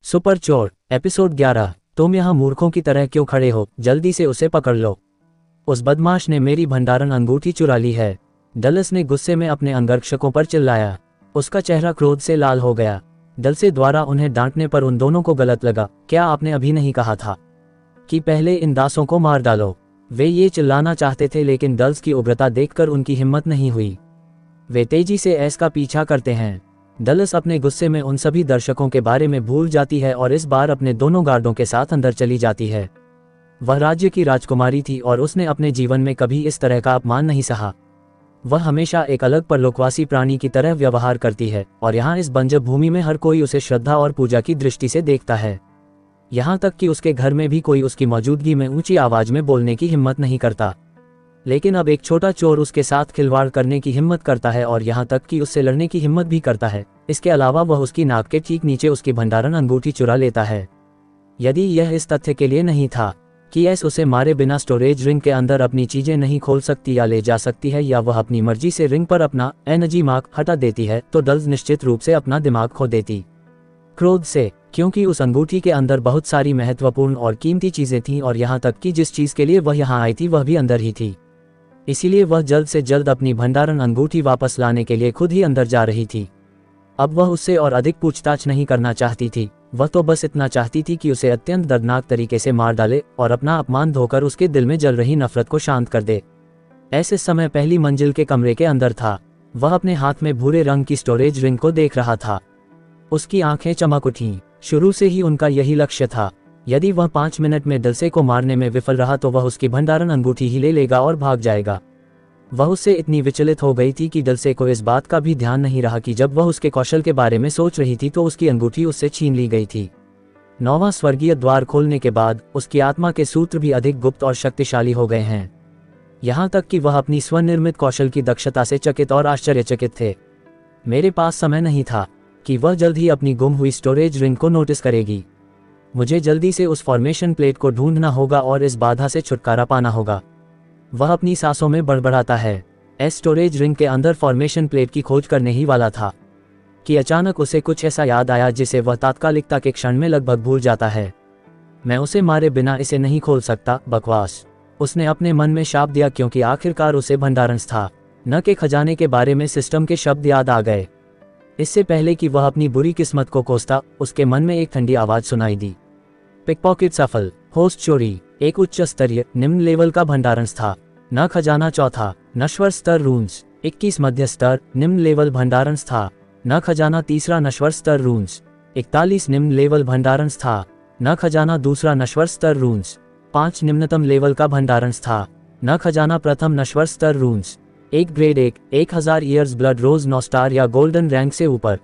Super चोर episode 11। तुम यहाँ मूर्खों की तरह क्यों खड़े हो, जल्दी से उसे पकड़ लो। उस बदमाश ने मेरी भंडारण अंगूठी चुरा ली है। डलस ने गुस्से में अपने अंगरक्षकों पर चिल्लाया। उसका चेहरा क्रोध से लाल हो गया। डलसे द्वारा उन्हें डांटने पर उन दोनों को गलत लगा। क्या आपने अभी नहीं कहा था कि पहले इन दासों को मार डालो? वे ये चिल्लाना चाहते थे, लेकिन डल्स की उग्रता देखकर उनकी हिम्मत नहीं हुई। वे तेजी से एस का पीछा करते हैं। डलस अपने गुस्से में उन सभी दर्शकों के बारे में भूल जाती है और इस बार अपने दोनों गार्डों के साथ अंदर चली जाती है। वह राज्य की राजकुमारी थी और उसने अपने जीवन में कभी इस तरह का अपमान नहीं सहा। वह हमेशा एक अलग परलोकवासी प्राणी की तरह व्यवहार करती है और यहाँ इस बंजर भूमि में हर कोई उसे श्रद्धा और पूजा की दृष्टि से देखता है। यहाँ तक कि उसके घर में भी कोई उसकी मौजूदगी में ऊंची आवाज में बोलने की हिम्मत नहीं करता। लेकिन अब एक छोटा चोर उसके साथ खिलवाड़ करने की हिम्मत करता है और यहाँ तक कि उससे लड़ने की हिम्मत भी करता है। इसके अलावा वह उसकी नाक के ठीक नीचे उसकी भंडारण अंगूठी चुरा लेता है। यदि यह इस तथ्य के लिए नहीं था कि एस उसे मारे बिना स्टोरेज रिंग के अंदर अपनी चीजें नहीं खोल सकती या ले जा सकती है, या वह अपनी मर्जी से रिंग पर अपना एनर्जी मार्क हटा देती है, तो डल्स निश्चित रूप से अपना दिमाग खो देती। क्रोध से, क्योंकि उस अंगूठी के अंदर बहुत सारी महत्वपूर्ण और कीमती चीजें थीं और यहाँ तक कि जिस चीज के लिए वह यहाँ आई थी वह भी अंदर ही थी। इसीलिए वह जल्द से जल्द अपनी भंडारण अंगूठी वापस लाने के लिए खुद ही अंदर जा रही थी। अब वह उससे और अधिक पूछताछ नहीं करना चाहती थी। वह तो बस इतना चाहती थी कि उसे अत्यंत दर्दनाक तरीके से मार डाले और अपना अपमान धोकर उसके दिल में जल रही नफरत को शांत कर दे। ऐसे समय पहली मंजिल के कमरे के अंदर था। वह अपने हाथ में भूरे रंग की स्टोरेज रिंग को देख रहा था। उसकी आंखें चमक उठीं। शुरू से ही उनका यही लक्ष्य था। यदि वह 5 मिनट में डलसे को मारने में विफल रहा तो वह उसकी भंडारण अंगूठी ही ले लेगा और भाग जाएगा। वह उससे इतनी विचलित हो गई थी कि डलसे को इस बात का भी ध्यान नहीं रहा कि जब वह उसके कौशल के बारे में सोच रही थी तो उसकी अंगूठी उससे छीन ली गई थी। 9वां स्वर्गीय द्वार खोलने के बाद उसकी आत्मा के सूत्र भी अधिक गुप्त और शक्तिशाली हो गए हैं। यहाँ तक कि वह अपनी स्वनिर्मित कौशल की दक्षता से चकित और आश्चर्यचकित थे। मेरे पास समय नहीं था कि वह जल्द ही अपनी गुम हुई स्टोरेज रिंग को नोटिस करेगी। मुझे जल्दी से उस फॉर्मेशन प्लेट को ढूंढना होगा और इस बाधा से छुटकारा पाना होगा। वह अपनी सांसों में बड़बड़ाता है। एस स्टोरेज रिंग के अंदर फॉर्मेशन प्लेट की खोज करने ही वाला था कि अचानक उसे कुछ ऐसा याद आया जिसे वह तात्कालिकता के क्षण में लगभग भूल जाता है। मैं उसे मारे बिना इसे नहीं खोल सकता, बकवास, उसने अपने मन में शाप दिया, क्योंकि आखिरकार उसे भंडारण था न के खजाने के बारे में सिस्टम के शब्द याद आ गए। इससे पहले कि वह अपनी बुरी किस्मत को कोसता, उसके मन में एक ठंडी आवाज सुनाई दी। पिकपॉकेट सफल, होस्ट चोरी, एक उच्च स्तरीय निम्न लेवल का भंडारण था। न खजाना चौथा, नश्वर स्तर रून्स 21 मध्य स्तर निम्न लेवल भंडारण था। न खजाना तीसरा नश्वर स्तर रून्स 41 निम्न लेवल भंडारण था। न खजाना दूसरा नश्वर स्तर रून्स 5 निम्नतम लेवल का भंडारण था। न खजाना प्रथम नश्वर स्तर runes 1 grade 1 1000 years blood rose 9 star या गोल्डन रैंक से ऊपर।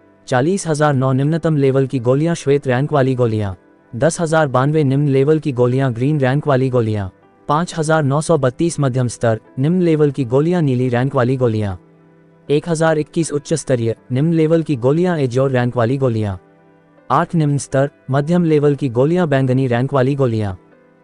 40,009 निम्नतम लेवल की गोलियां श्वेत रैंक वाली गोलियां। 10,092 निम्न लेवल की गोलियां ग्रीन रैंक वाली गोलियां। 5,932 मध्यम स्तर निम्न लेवल की गोलियां नीली रैंक वाली गोलियां। 1021 उच्च स्तरीय निम्न लेवल की गोलियां एज्योर रैंक वाली गोलियां। 8 निम्न स्तर मध्यम लेवल की गोलियां बैंगनी रैंक वाली गोलियां।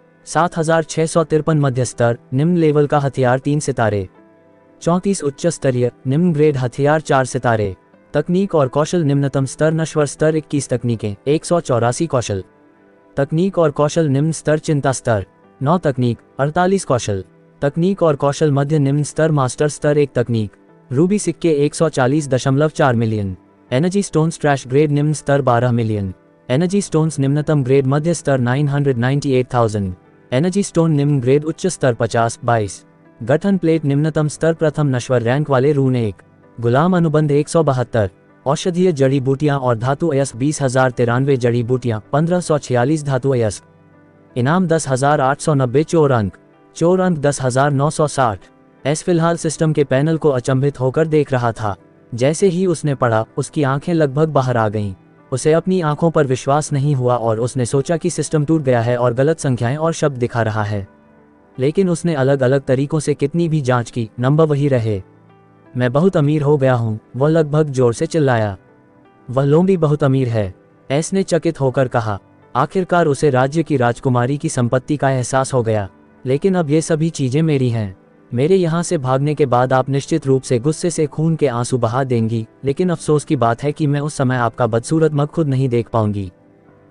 7,653 मध्य स्तर निम्न लेवल का हथियार 3 सितारे। 34 उच्च स्तरीय निम्न ग्रेड हथियार 4 सितारे। तकनीक और कौशल निम्नतम स्तर नश्वर स्तर 21 तकनीकें 184 कौशल। तकनीक और कौशल निम्न स्तर चिंता स्तर 9 तकनीक 48 कौशल। तकनीक और कौशल मध्य निम्न स्तर मास्टर स्तर 1 तकनीक। रूबी सिक्के 140.4 million. Energy stones trash grade निम्न स्तर 12 मिलियन। एनर्जी स्टोन्स निम्नतम ग्रेड मध्य स्तर 998,000। एनर्जी स्टोन निम्न ग्रेड उच्च स्तर 50-22। गठन प्लेट निम्नतम स्तर प्रथम नश्वर रैंक वाले रून 1। गुलाम अनुबंध 172। औषधीय जड़ी बूटियां और धातु अयस्क 20,093 जड़ी बूटियां 1546 धातु अयस्क। इनाम 10,890 चोर अंक। चोर अंक 10,960। एस फिलहाल सिस्टम के पैनल को अचंभित होकर देख रहा था। जैसे ही उसने पढ़ा उसकी आंखें लगभग बाहर आ गईं। उसे अपनी आंखों पर विश्वास नहीं हुआ और उसने सोचा कि सिस्टम टूट गया है और गलत संख्याएं और शब्द दिखा रहा है। लेकिन उसने अलग अलग तरीकों से कितनी भी जांच की, नंबर वही रहे। मैं बहुत अमीर हो गया हूँ, वह लगभग जोर से चिल्लाया। वह लोमड़ी बहुत अमीर है, एस ने चकित होकर कहा। आखिरकार उसे राज्य की राजकुमारी की संपत्ति का एहसास हो गया। लेकिन अब ये सभी चीजें मेरी हैं। मेरे यहाँ से भागने के बाद आप निश्चित रूप से गुस्से से खून के आंसू बहा देंगी, लेकिन अफसोस की बात है कि मैं उस समय आपका बदसूरत मुख खुद नहीं देख पाऊंगी।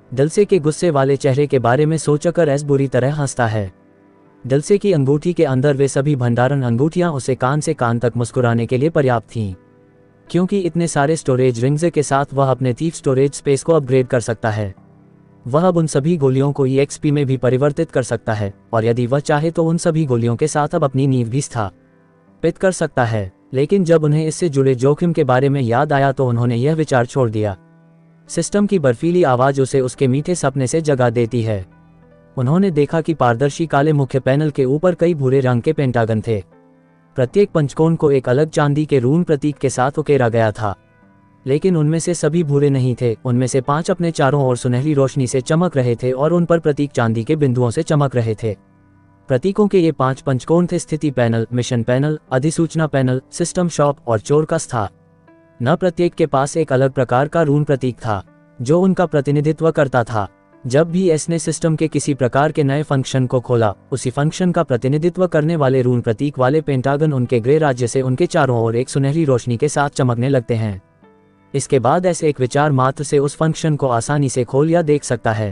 डलसे के गुस्से वाले चेहरे के बारे में सोचकर एस बुरी तरह हंसता है। डलसे की अंगूठी के अंदर वे सभी भंडारण अंगूठियां उसे कान से कान तक मुस्कुराने के लिए पर्याप्त थीं, क्योंकि इतने सारे स्टोरेज रिंग्स के साथ वह अपने थीफ स्टोरेज स्पेस को अपग्रेड कर सकता है। वह अब उन सभी गोलियों को EXP में भी परिवर्तित कर सकता है, और यदि वह चाहे तो उन सभी गोलियों के साथ अब अपनी नींव भी स्थापित कर सकता है। लेकिन जब उन्हें इससे जुड़े जोखिम के बारे में याद आया तो उन्होंने यह विचार छोड़ दिया। सिस्टम की बर्फीली आवाज़ उसे उसके मीठे सपने से जगा देती है। उन्होंने देखा कि पारदर्शी काले मुख्य पैनल के ऊपर कई भूरे रंग के पेंटागन थे। प्रत्येक पंचकोण को एक अलग चांदी के रून प्रतीक के साथ उकेरा गया था, लेकिन उनमें से सभी भूरे नहीं थे। उनमें से 5 अपने चारों ओर सुनहरी रोशनी से चमक रहे थे और उन पर प्रतीक चांदी के बिंदुओं से चमक रहे थे। प्रतीकों के ये 5 पंचकोण थे: स्थिति पैनल, मिशन पैनल, अधिसूचना पैनल, सिस्टम शॉप और चोर का स्थान। न प्रत्येक के पास एक अलग प्रकार का रून प्रतीक था जो उनका प्रतिनिधित्व करता था। जब भी एस ने सिस्टम के किसी प्रकार के नए फंक्शन को खोला, उसी फंक्शन का प्रतिनिधित्व करने वाले रून प्रतीक वाले पेंटागन उनके ग्रे राज्य से उनके चारों ओर एक सुनहरी रोशनी के साथ चमकने लगते हैं। इसके बाद ऐसे एक विचार मात्र से उस फंक्शन को आसानी से खोल या देख सकता है।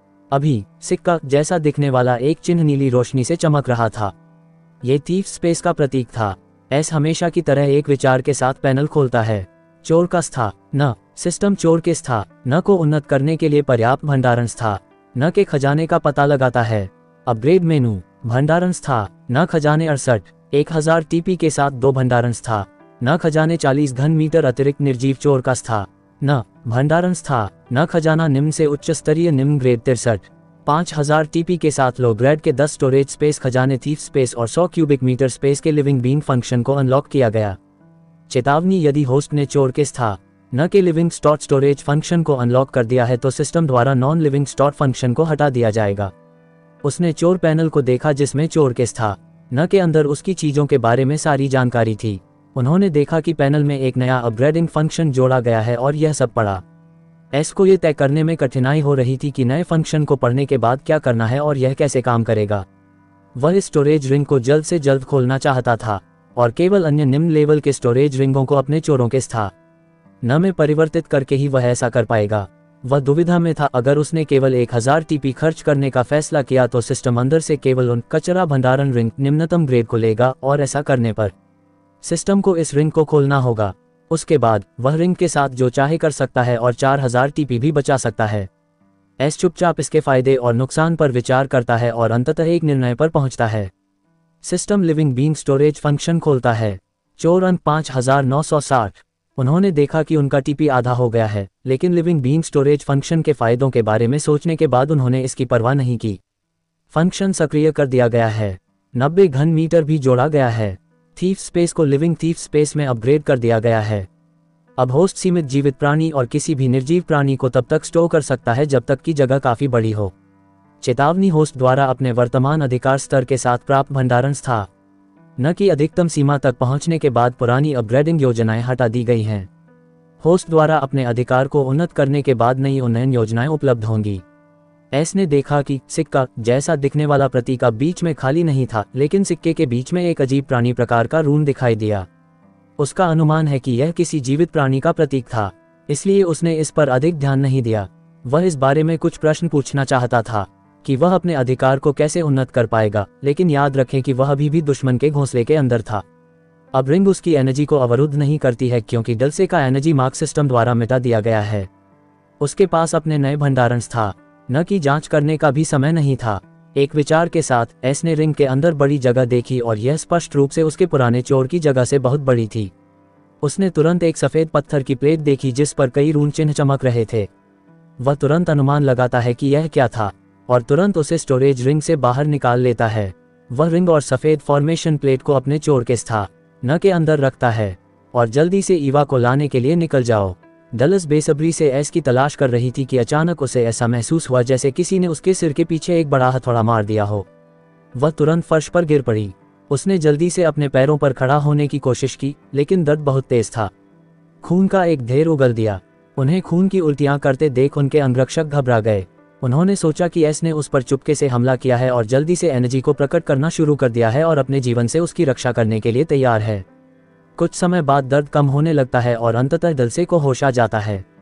अभी सिक्का जैसा दिखने वाला एक चिन्ह नीली रोशनी से चमक रहा था। ये थीफ स्पेस का प्रतीक था। एस हमेशा की तरह एक विचार के साथ पैनल खोलता है। चोर का स्थान। सिस्टम चोर के स्थान को उन्नत करने के लिए पर्याप्त भंडारण स्थान के खजाने का पता लगाता है। Upgrade menu. भंडारण स्थान खजाने 68,1000 TP के साथ 2 भंडारण स्थान खजाने 40 घन मीटर अतिरिक्त निर्जीव चोर का स्थान भंडारण स्थान खजाना निम्न से उच्च स्तरीय निम्न ग्रेड 63,5000 TP के साथ लो ग्रेड के 10 स्टोरेज स्पेस खजाने थीफ स्पेस और 100 क्यूबिक मीटर स्पेस के लिविंग बीइंग फंक्शन को अनलॉक किया गया। चेतावनी: यदि होस्ट ने चोर के स्थान के लिविंग स्टॉट स्टोरेज फंक्शन को अनलॉक कर दिया है तो सिस्टम द्वारा नॉन लिविंग स्टॉट फंक्शन को हटा दिया जाएगा। उसने चोर पैनल को देखा जिसमें चोर के स्थान के अंदर उसकी चीजों के बारे में सारी जानकारी थी। उन्होंने देखा कि पैनल में एक नया अपग्रेडिंग फंक्शन जोड़ा गया है और यह सब पढ़ा। एस को यह तय करने में कठिनाई हो रही थी कि नए फंक्शन को पढ़ने के बाद क्या करना है और यह कैसे काम करेगा। वह इस स्टोरेज रिंग को जल्द से जल्द खोलना चाहता था और केवल अन्य निम्न लेवल के स्टोरेज रिंगों को अपने चोरों के स्थान में परिवर्तित करके ही वह ऐसा कर पाएगा। वह दुविधा में था। अगर उसने केवल 1000 TP खर्च करने का फैसला किया तो सिस्टम अंदर से केवल उन कचरा भंडारण रिंग निम्नतम ग्रेड को लेगा और ऐसा करने पर सिस्टम को इस रिंग को खोलना होगा। उसके बाद वह रिंग के साथ जो चाहे कर सकता है और 4000 TP भी बचा सकता है। एस चुपचाप इसके फायदे और नुकसान पर विचार करता है और अंततः एक निर्णय पर पहुंचता है। System living being storage function खोलता है। चोर अंक 5960। उन्होंने देखा कि उनका TP आधा हो गया है, लेकिन लिविंग बीइंग स्टोरेज फंक्शन के फायदों के बारे में सोचने के बाद उन्होंने इसकी परवाह नहीं की। फंक्शन सक्रिय कर दिया गया है। 90 घन मीटर भी जोड़ा गया है। थीफ स्पेस को लिविंग थीफ स्पेस में अपग्रेड कर दिया गया है। अब होस्ट सीमित जीवित प्राणी और किसी भी निर्जीव प्राणी को तब तक स्टोर कर सकता है जब तक कि जगह काफी बड़ी हो। चेतावनी: होस्ट द्वारा अपने वर्तमान अधिकार स्तर के साथ प्राप्त भंडारण स्थान की अधिकतम सीमा तक पहुंचने के बाद पुरानी अपग्रेडिंग योजनाएं हटा दी गई हैं। होस्ट द्वारा अपने अधिकार को उन्नत करने के बाद नई उन्नयन योजनाएं उपलब्ध होंगी। एस ने देखा कि सिक्का जैसा दिखने वाला प्रतीक अब बीच में खाली नहीं था, लेकिन सिक्के के बीच में एक अजीब प्राणी प्रकार का रून दिखाई दिया। उसका अनुमान है कि यह किसी जीवित प्राणी का प्रतीक था, इसलिए उसने इस पर अधिक ध्यान नहीं दिया। वह इस बारे में कुछ प्रश्न पूछना चाहता था कि वह अपने अधिकार को कैसे उन्नत कर पाएगा, लेकिन याद रखें कि वह अभी भी दुश्मन के घोंसले के अंदर था। अब रिंग उसकी एनर्जी को अवरुद्ध नहीं करती है क्योंकि डलसे का एनर्जी मार्क सिस्टम द्वारा मिटा दिया गया है। उसके पास अपने नए भंडारण स्थान की जांच करने का भी समय नहीं था। एक विचार के साथ एस ने रिंग के अंदर बड़ी जगह देखी और यह स्पष्ट रूप से उसके पुराने चोर की जगह से बहुत बड़ी थी। उसने तुरंत एक सफेद पत्थर की प्लेट देखी जिस पर कई रून चिन्ह चमक रहे थे। वह तुरंत अनुमान लगाता है कि यह क्या था और तुरंत उसे स्टोरेज रिंग से बाहर निकाल लेता है। वह रिंग और सफेद फॉर्मेशन प्लेट को अपने चोर के स्थान के अंदर रखता है और जल्दी से ईवा को लाने के लिए निकल जाओ। डलस बेसब्री से एस की तलाश कर रही थी कि अचानक उसे ऐसा महसूस हुआ जैसे किसी ने उसके सिर के पीछे एक बड़ा हथौड़ा मार दिया हो। वह तुरंत फर्श पर गिर पड़ी। उसने जल्दी से अपने पैरों पर खड़ा होने की कोशिश की, लेकिन दर्द बहुत तेज था। खून का एक ढेर उगल दिया। उन्हें खून की उल्टियां करते देख उनके अंगरक्षक घबरा गए। उन्होंने सोचा कि एस ने उस पर चुपके से हमला किया है और जल्दी से एनर्जी को प्रकट करना शुरू कर दिया है और अपने जीवन से उसकी रक्षा करने के लिए तैयार है। कुछ समय बाद दर्द कम होने लगता है और अंततः डलसे को होश आ जाता है।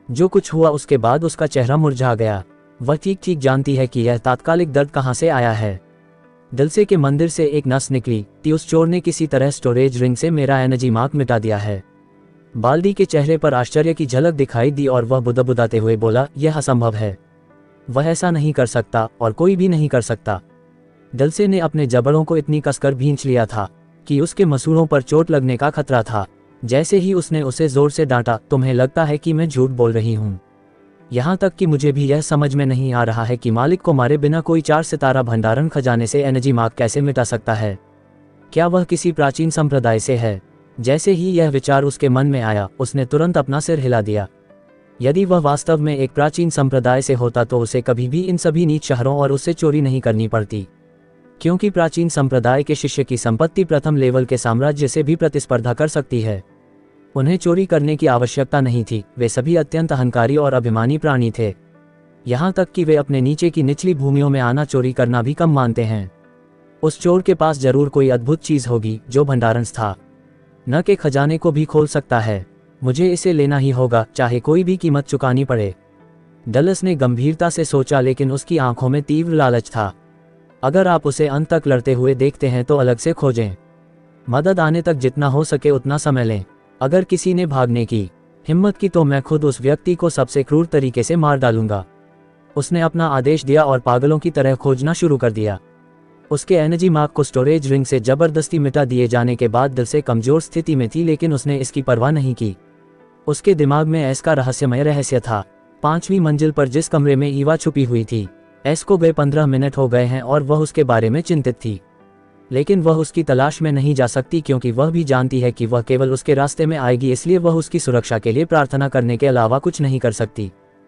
जो कुछ हुआ उसके बाद उसका चेहरा मुरझा गया। वह ठीक ठीक जानती है कि यह तात्कालिक दर्द कहाँ से आया है। दलसे के मंदिर से एक नस निकली थी, उस चोर ने किसी तरह स्टोरेज रिंग से मेरा एनर्जी मार्क मिटा दिया है। बाल्दी के चेहरे पर आश्चर्य की झलक दिखाई दी और वह बुदबुदाते हुए बोला, यह असंभव है। वह ऐसा नहीं कर सकता और कोई भी नहीं कर सकता। दलसे ने अपने जबड़ों को इतनी कसकर भींच लिया था कि उसके मसूड़ों पर चोट लगने का खतरा था। जैसे ही उसने उसे जोर से डांटा, तुम्हें लगता है कि मैं झूठ बोल रही हूँ। यहाँ तक कि मुझे भी यह समझ में नहीं आ रहा है कि मालिक को मारे बिना कोई 4 सितारा भंडारण खजाने से एनर्जी मार्क कैसे मिटा सकता है। क्या वह किसी प्राचीन संप्रदाय से है? जैसे ही यह विचार उसके मन में आया, उसने तुरंत अपना सिर हिला दिया। यदि वह वास्तव में एक प्राचीन संप्रदाय से होता तो उसे कभी भी इन सभी नीच शहरों और उससे चोरी नहीं करनी पड़ती, क्योंकि प्राचीन संप्रदाय के शिष्य की संपत्ति प्रथम लेवल के साम्राज्य से भी प्रतिस्पर्धा कर सकती है। उन्हें चोरी करने की आवश्यकता नहीं थी। वे सभी अत्यंत अहंकारी और अभिमानी प्राणी थे, यहाँ तक कि वे अपने नीचे की निचली भूमियों में आना चोरी करना भी कम मानते हैं। उस चोर के पास जरूर कोई अद्भुत चीज होगी जो भंडारण था न के खजाने को भी खोल सकता है। मुझे इसे लेना ही होगा, चाहे कोई भी कीमत चुकानी पड़े। डलस ने गंभीरता से सोचा, लेकिन उसकी आंखों में तीव्र लालच था। अगर आप उसे अंत तक लड़ते हुए देखते हैं तो अलग से खोजें। मदद आने तक जितना हो सके उतना समय लें। अगर किसी ने भागने की हिम्मत की तो मैं खुद उस व्यक्ति को सबसे क्रूर तरीके से मार डालूंगा। उसने अपना आदेश दिया और पागलों की तरह खोजना शुरू कर दिया। उसके एनर्जी मार्क को स्टोरेज रिंग से जबरदस्ती मिटा दिए जाने के बाद दिल से कमजोर स्थिति में थी, लेकिन उसने इसकी परवाह नहीं की। उसके दिमाग में एस का रहस्यमय रहस्य था। 5वीं मंजिल पर जिस कमरे में ईवा छुपी हुई थी, एस को गए 15 मिनट हो गए हैं और वह उसके बारे में चिंतित थी। लेकिन वह उसकी तलाश में नहीं जा सकती, क्योंकि वह भी जानती है कि वह केवल उसके रास्ते में आएगी, इसलिए वह उसकी सुरक्षा के लिए प्रार्थना करने के अलावा कुछ नहीं कर सकती।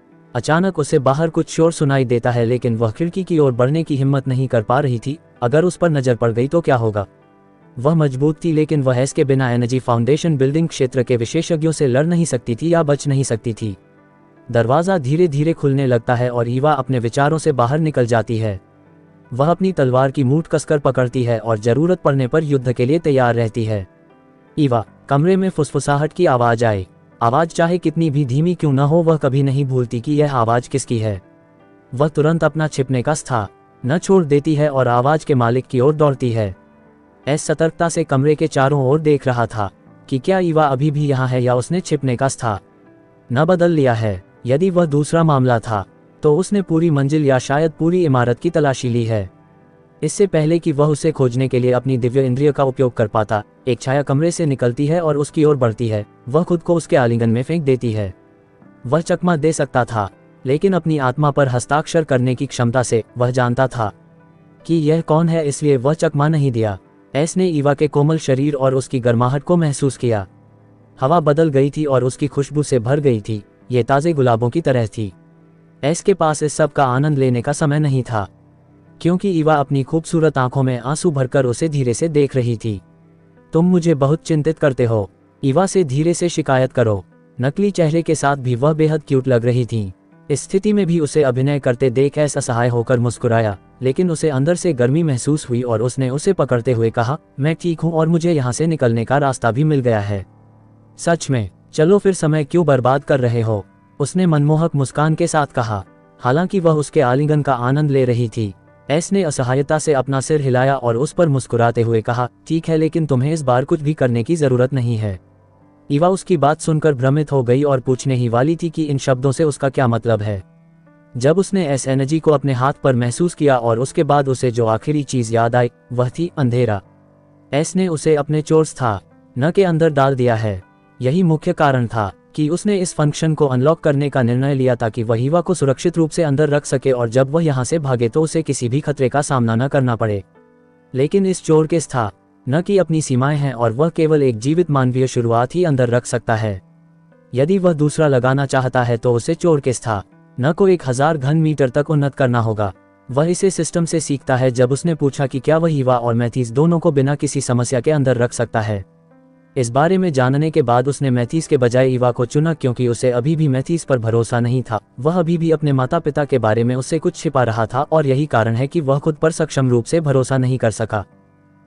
अचानक उसे बाहर कुछ शोर सुनाई देता है, लेकिन वह खिड़की की ओर बढ़ने की हिम्मत नहीं कर पा रही थी। अगर उस पर नजर पड़ गई तो क्या होगा? वह मजबूत थी, लेकिन वह एस के बिना एनर्जी फाउंडेशन बिल्डिंग क्षेत्र के विशेषज्ञों से लड़ नहीं सकती थी या बच नहीं सकती थी। दरवाजा धीरे धीरे खुलने लगता है और ईवा अपने विचारों से बाहर निकल जाती है। वह अपनी तलवार की मूठ कसकर पकड़ती है और जरूरत पड़ने पर युद्ध के लिए तैयार रहती है। ईवा, कमरे में फुसफुसाहट की आवाज आए। आवाज चाहे कितनी भी धीमी क्यों न हो, वह कभी नहीं भूलती कि यह आवाज किसकी है। वह तुरंत अपना छिपने का स्थान न छोड़ देती है और आवाज के मालिक की ओर दौड़ती है। एस सतर्कता से कमरे के चारों ओर देख रहा था कि क्या ईवा अभी भी यहाँ है या उसने छिपने का स्थान न बदल लिया है। यदि वह दूसरा मामला था तो उसने पूरी मंजिल या शायद पूरी इमारत की तलाशी ली है। इससे पहले कि वह उसे खोजने के लिए अपनी दिव्य इंद्रिय का उपयोग कर पाता, एक छाया कमरे से निकलती है और उसकी ओर बढ़ती है। वह खुद को उसके आलिंगन में फेंक देती है। वह चकमा दे सकता था, लेकिन अपनी आत्मा पर हस्ताक्षर करने की क्षमता से वह जानता था कि यह कौन है, इसलिए वह चकमा नहीं दिया। एस ने ईवा के कोमल शरीर और उसकी गर्माहट को महसूस किया। हवा बदल गई थी और उसकी खुशबू से भर गई थी। ये ताज़े गुलाबों की तरह थी। एस के पास इस सब का आनंद लेने का समय नहीं था, क्योंकि ईवा अपनी खूबसूरत आंखों में आंसू भरकर उसे धीरे से देख रही थी। तुम मुझे बहुत चिंतित करते हो। ईवा से धीरे से शिकायत करो। नकली चेहरे के साथ भी वह बेहद क्यूट लग रही थी। इस स्थिति में भी उसे अभिनय करते देख एस असहाय होकर मुस्कुराया, लेकिन उसे अंदर से गर्मी महसूस हुई और उसने उसे पकड़ते हुए कहा, मैं ठीक हूँ और मुझे यहाँ से निकलने का रास्ता भी मिल गया है। सच में? चलो फिर समय क्यों बर्बाद कर रहे हो? उसने मनमोहक मुस्कान के साथ कहा, हालांकि वह उसके आलिंगन का आनंद ले रही थी। एस ने असहायता से अपना सिर हिलाया और उस पर मुस्कुराते हुए कहा, ठीक है, लेकिन तुम्हें इस बार कुछ भी करने की जरूरत नहीं है। ईवा उसकी बात सुनकर भ्रमित हो गई और पूछने ही वाली थी कि इन शब्दों से उसका क्या मतलब है। जब उसने एस एनर्जी को अपने हाथ पर महसूस किया और उसके बाद उसे जो आखिरी चीज याद आई वह थी अंधेरा। एस ने उसे अपने चोर स्थान न के अंदर डाल दिया है। यही मुख्य कारण था कि उसने इस फंक्शन को अनलॉक करने का निर्णय लिया ताकि वह ईवा को सुरक्षित रूप से अंदर रख सके और जब वह यहाँ से भागे तो उसे किसी भी खतरे का सामना न करना पड़े। लेकिन इस चोर के स्थान न की अपनी सीमाएं हैं और वह केवल एक जीवित मानवीय शुरुआत ही अंदर रख सकता है। यदि वह दूसरा लगाना चाहता है तो उसे चोर के स्थान न को 1000 घन मीटर तक उन्नत करना होगा। वह इसे सिस्टम से सीखता है। जब उसने पूछा कि क्या वह ईवा और मैथीस दोनों को बिना किसी समस्या के अंदर रख सकता है, इस बारे में जानने के बाद उसने मैथीस के बजाय ईवा को चुना, क्योंकि उसे अभी भी मैथीस पर भरोसा नहीं था। वह अभी भी अपने माता पिता के बारे में उससे कुछ छिपा रहा था और यही कारण है कि वह खुद पर सक्षम रूप से भरोसा नहीं कर सका।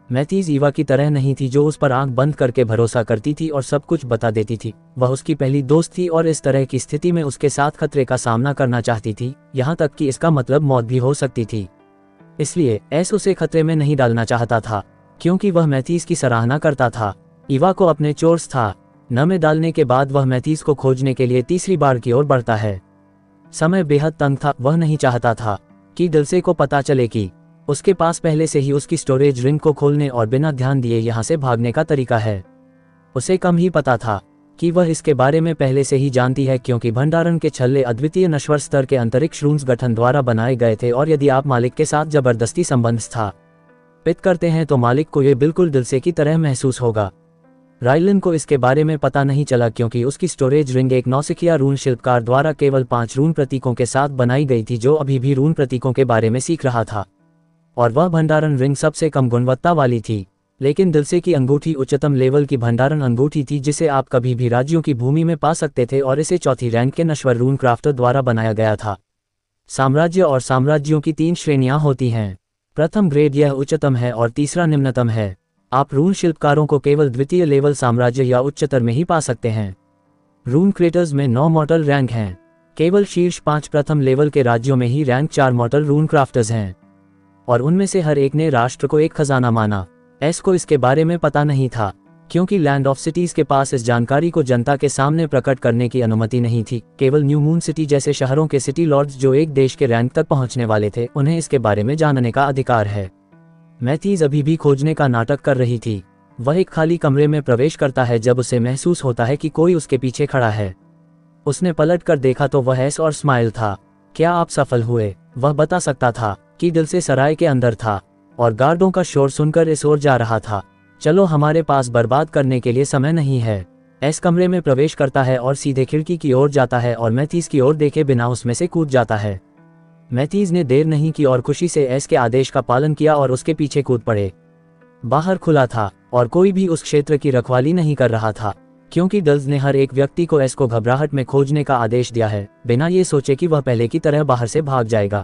मैथीज ईवा की तरह नहीं थी जो उस पर आंख बंद करके भरोसा करती थी और सब कुछ बता देती थी। वह उसकी पहली दोस्त थी और इस तरह की स्थिति में उसके साथ खतरे का सामना करना चाहती थी, यहाँ तक कि इसका मतलब मौत भी हो सकती थी। इसलिए एस उसे खतरे में नहीं डालना चाहता था, क्योंकि वह मैथीज की सराहना करता था। ईवा को अपने चोर्स था न में डालने के बाद वह मैथीज को खोजने के लिए तीसरी बार की ओर बढ़ता है। समय बेहद तंग था। वह नहीं चाहता था कि दिलसे को पता चले कि उसके पास पहले से ही उसकी स्टोरेज रिंग को खोलने और बिना ध्यान दिए यहाँ से भागने का तरीका है। उसे कम ही पता था कि वह इसके बारे में पहले से ही जानती है, क्योंकि भंडारण के छल्ले अद्वितीय नश्वर स्तर के अंतरिक्ष रून्स गठन द्वारा बनाए गए थे और यदि आप मालिक के साथ जबरदस्ती संबंध स्थापित करते हैं तो मालिक को यह बिल्कुल दिलसे की तरह महसूस होगा। राइलन को इसके बारे में पता नहीं चला, क्योंकि उसकी स्टोरेज रिंग एक नौसिखिया रून शिल्पकार द्वारा केवल 5 रून प्रतीकों के साथ बनाई गई थी, जो अभी भी रून प्रतीकों के बारे में सीख रहा था, और वह भंडारण रिंग सबसे कम गुणवत्ता वाली थी। लेकिन दिलसे की अंगूठी उच्चतम लेवल की भंडारण अंगूठी थी, जिसे आप कभी भी राज्यों की भूमि में पा सकते थे, और इसे चौथी रैंक के नश्वर रून क्राफ्टर द्वारा बनाया गया था। साम्राज्य और साम्राज्यों की 3 श्रेणियां होती हैं। प्रथम ग्रेड यह उच्चतम है और तीसरा निम्नतम है। आप रून शिल्पकारों को केवल द्वितीय लेवल साम्राज्य या उच्चतर में ही पा सकते हैं। रून क्रेटर्स में 9 मॉर्टल रैंक हैं। केवल शीर्ष 5 प्रथम लेवल के राज्यों में ही रैंक 4 मॉर्टल रून क्राफ्टर्स हैं, और उनमें से हर एक ने राष्ट्र को एक खजाना माना। एस को इसके बारे में पता नहीं था, क्योंकि लैंड ऑफ सिटीज के पास इस जानकारी को जनता के सामने प्रकट करने की अनुमति नहीं थी। केवल न्यू मून सिटी जैसे शहरों के सिटी लॉर्ड्स, जो एक देश के रैंक तक पहुंचने वाले थे, उन्हें इसके बारे में जानने का अधिकार है। मैथीज अभी भी खोजने का नाटक कर रही थी। वह एक खाली कमरे में प्रवेश करता है जब उसे महसूस होता है कि कोई उसके पीछे खड़ा है। उसने पलट कर देखा तो वह एस और स्माइल था। क्या आप सफल हुए? वह बता सकता था कि दिलसे सराय के अंदर था और गार्डों का शोर सुनकर इस ओर जा रहा था। चलो, हमारे पास बर्बाद करने के लिए समय नहीं है। एस कमरे में प्रवेश करता है और सीधे खिड़की की ओर जाता है और मैथीज की ओर देखे बिना उसमें से कूद जाता है। मैथीज ने देर नहीं की और खुशी से एस के आदेश का पालन किया और उसके पीछे कूद पड़े। बाहर खुला था और कोई भी उस क्षेत्र की रखवाली नहीं कर रहा था, क्योंकि डल्स ने हर एक व्यक्ति को एस को घबराहट में खोजने का आदेश दिया है, बिना ये सोचे कि वह पहले की तरह बाहर से भाग जाएगा।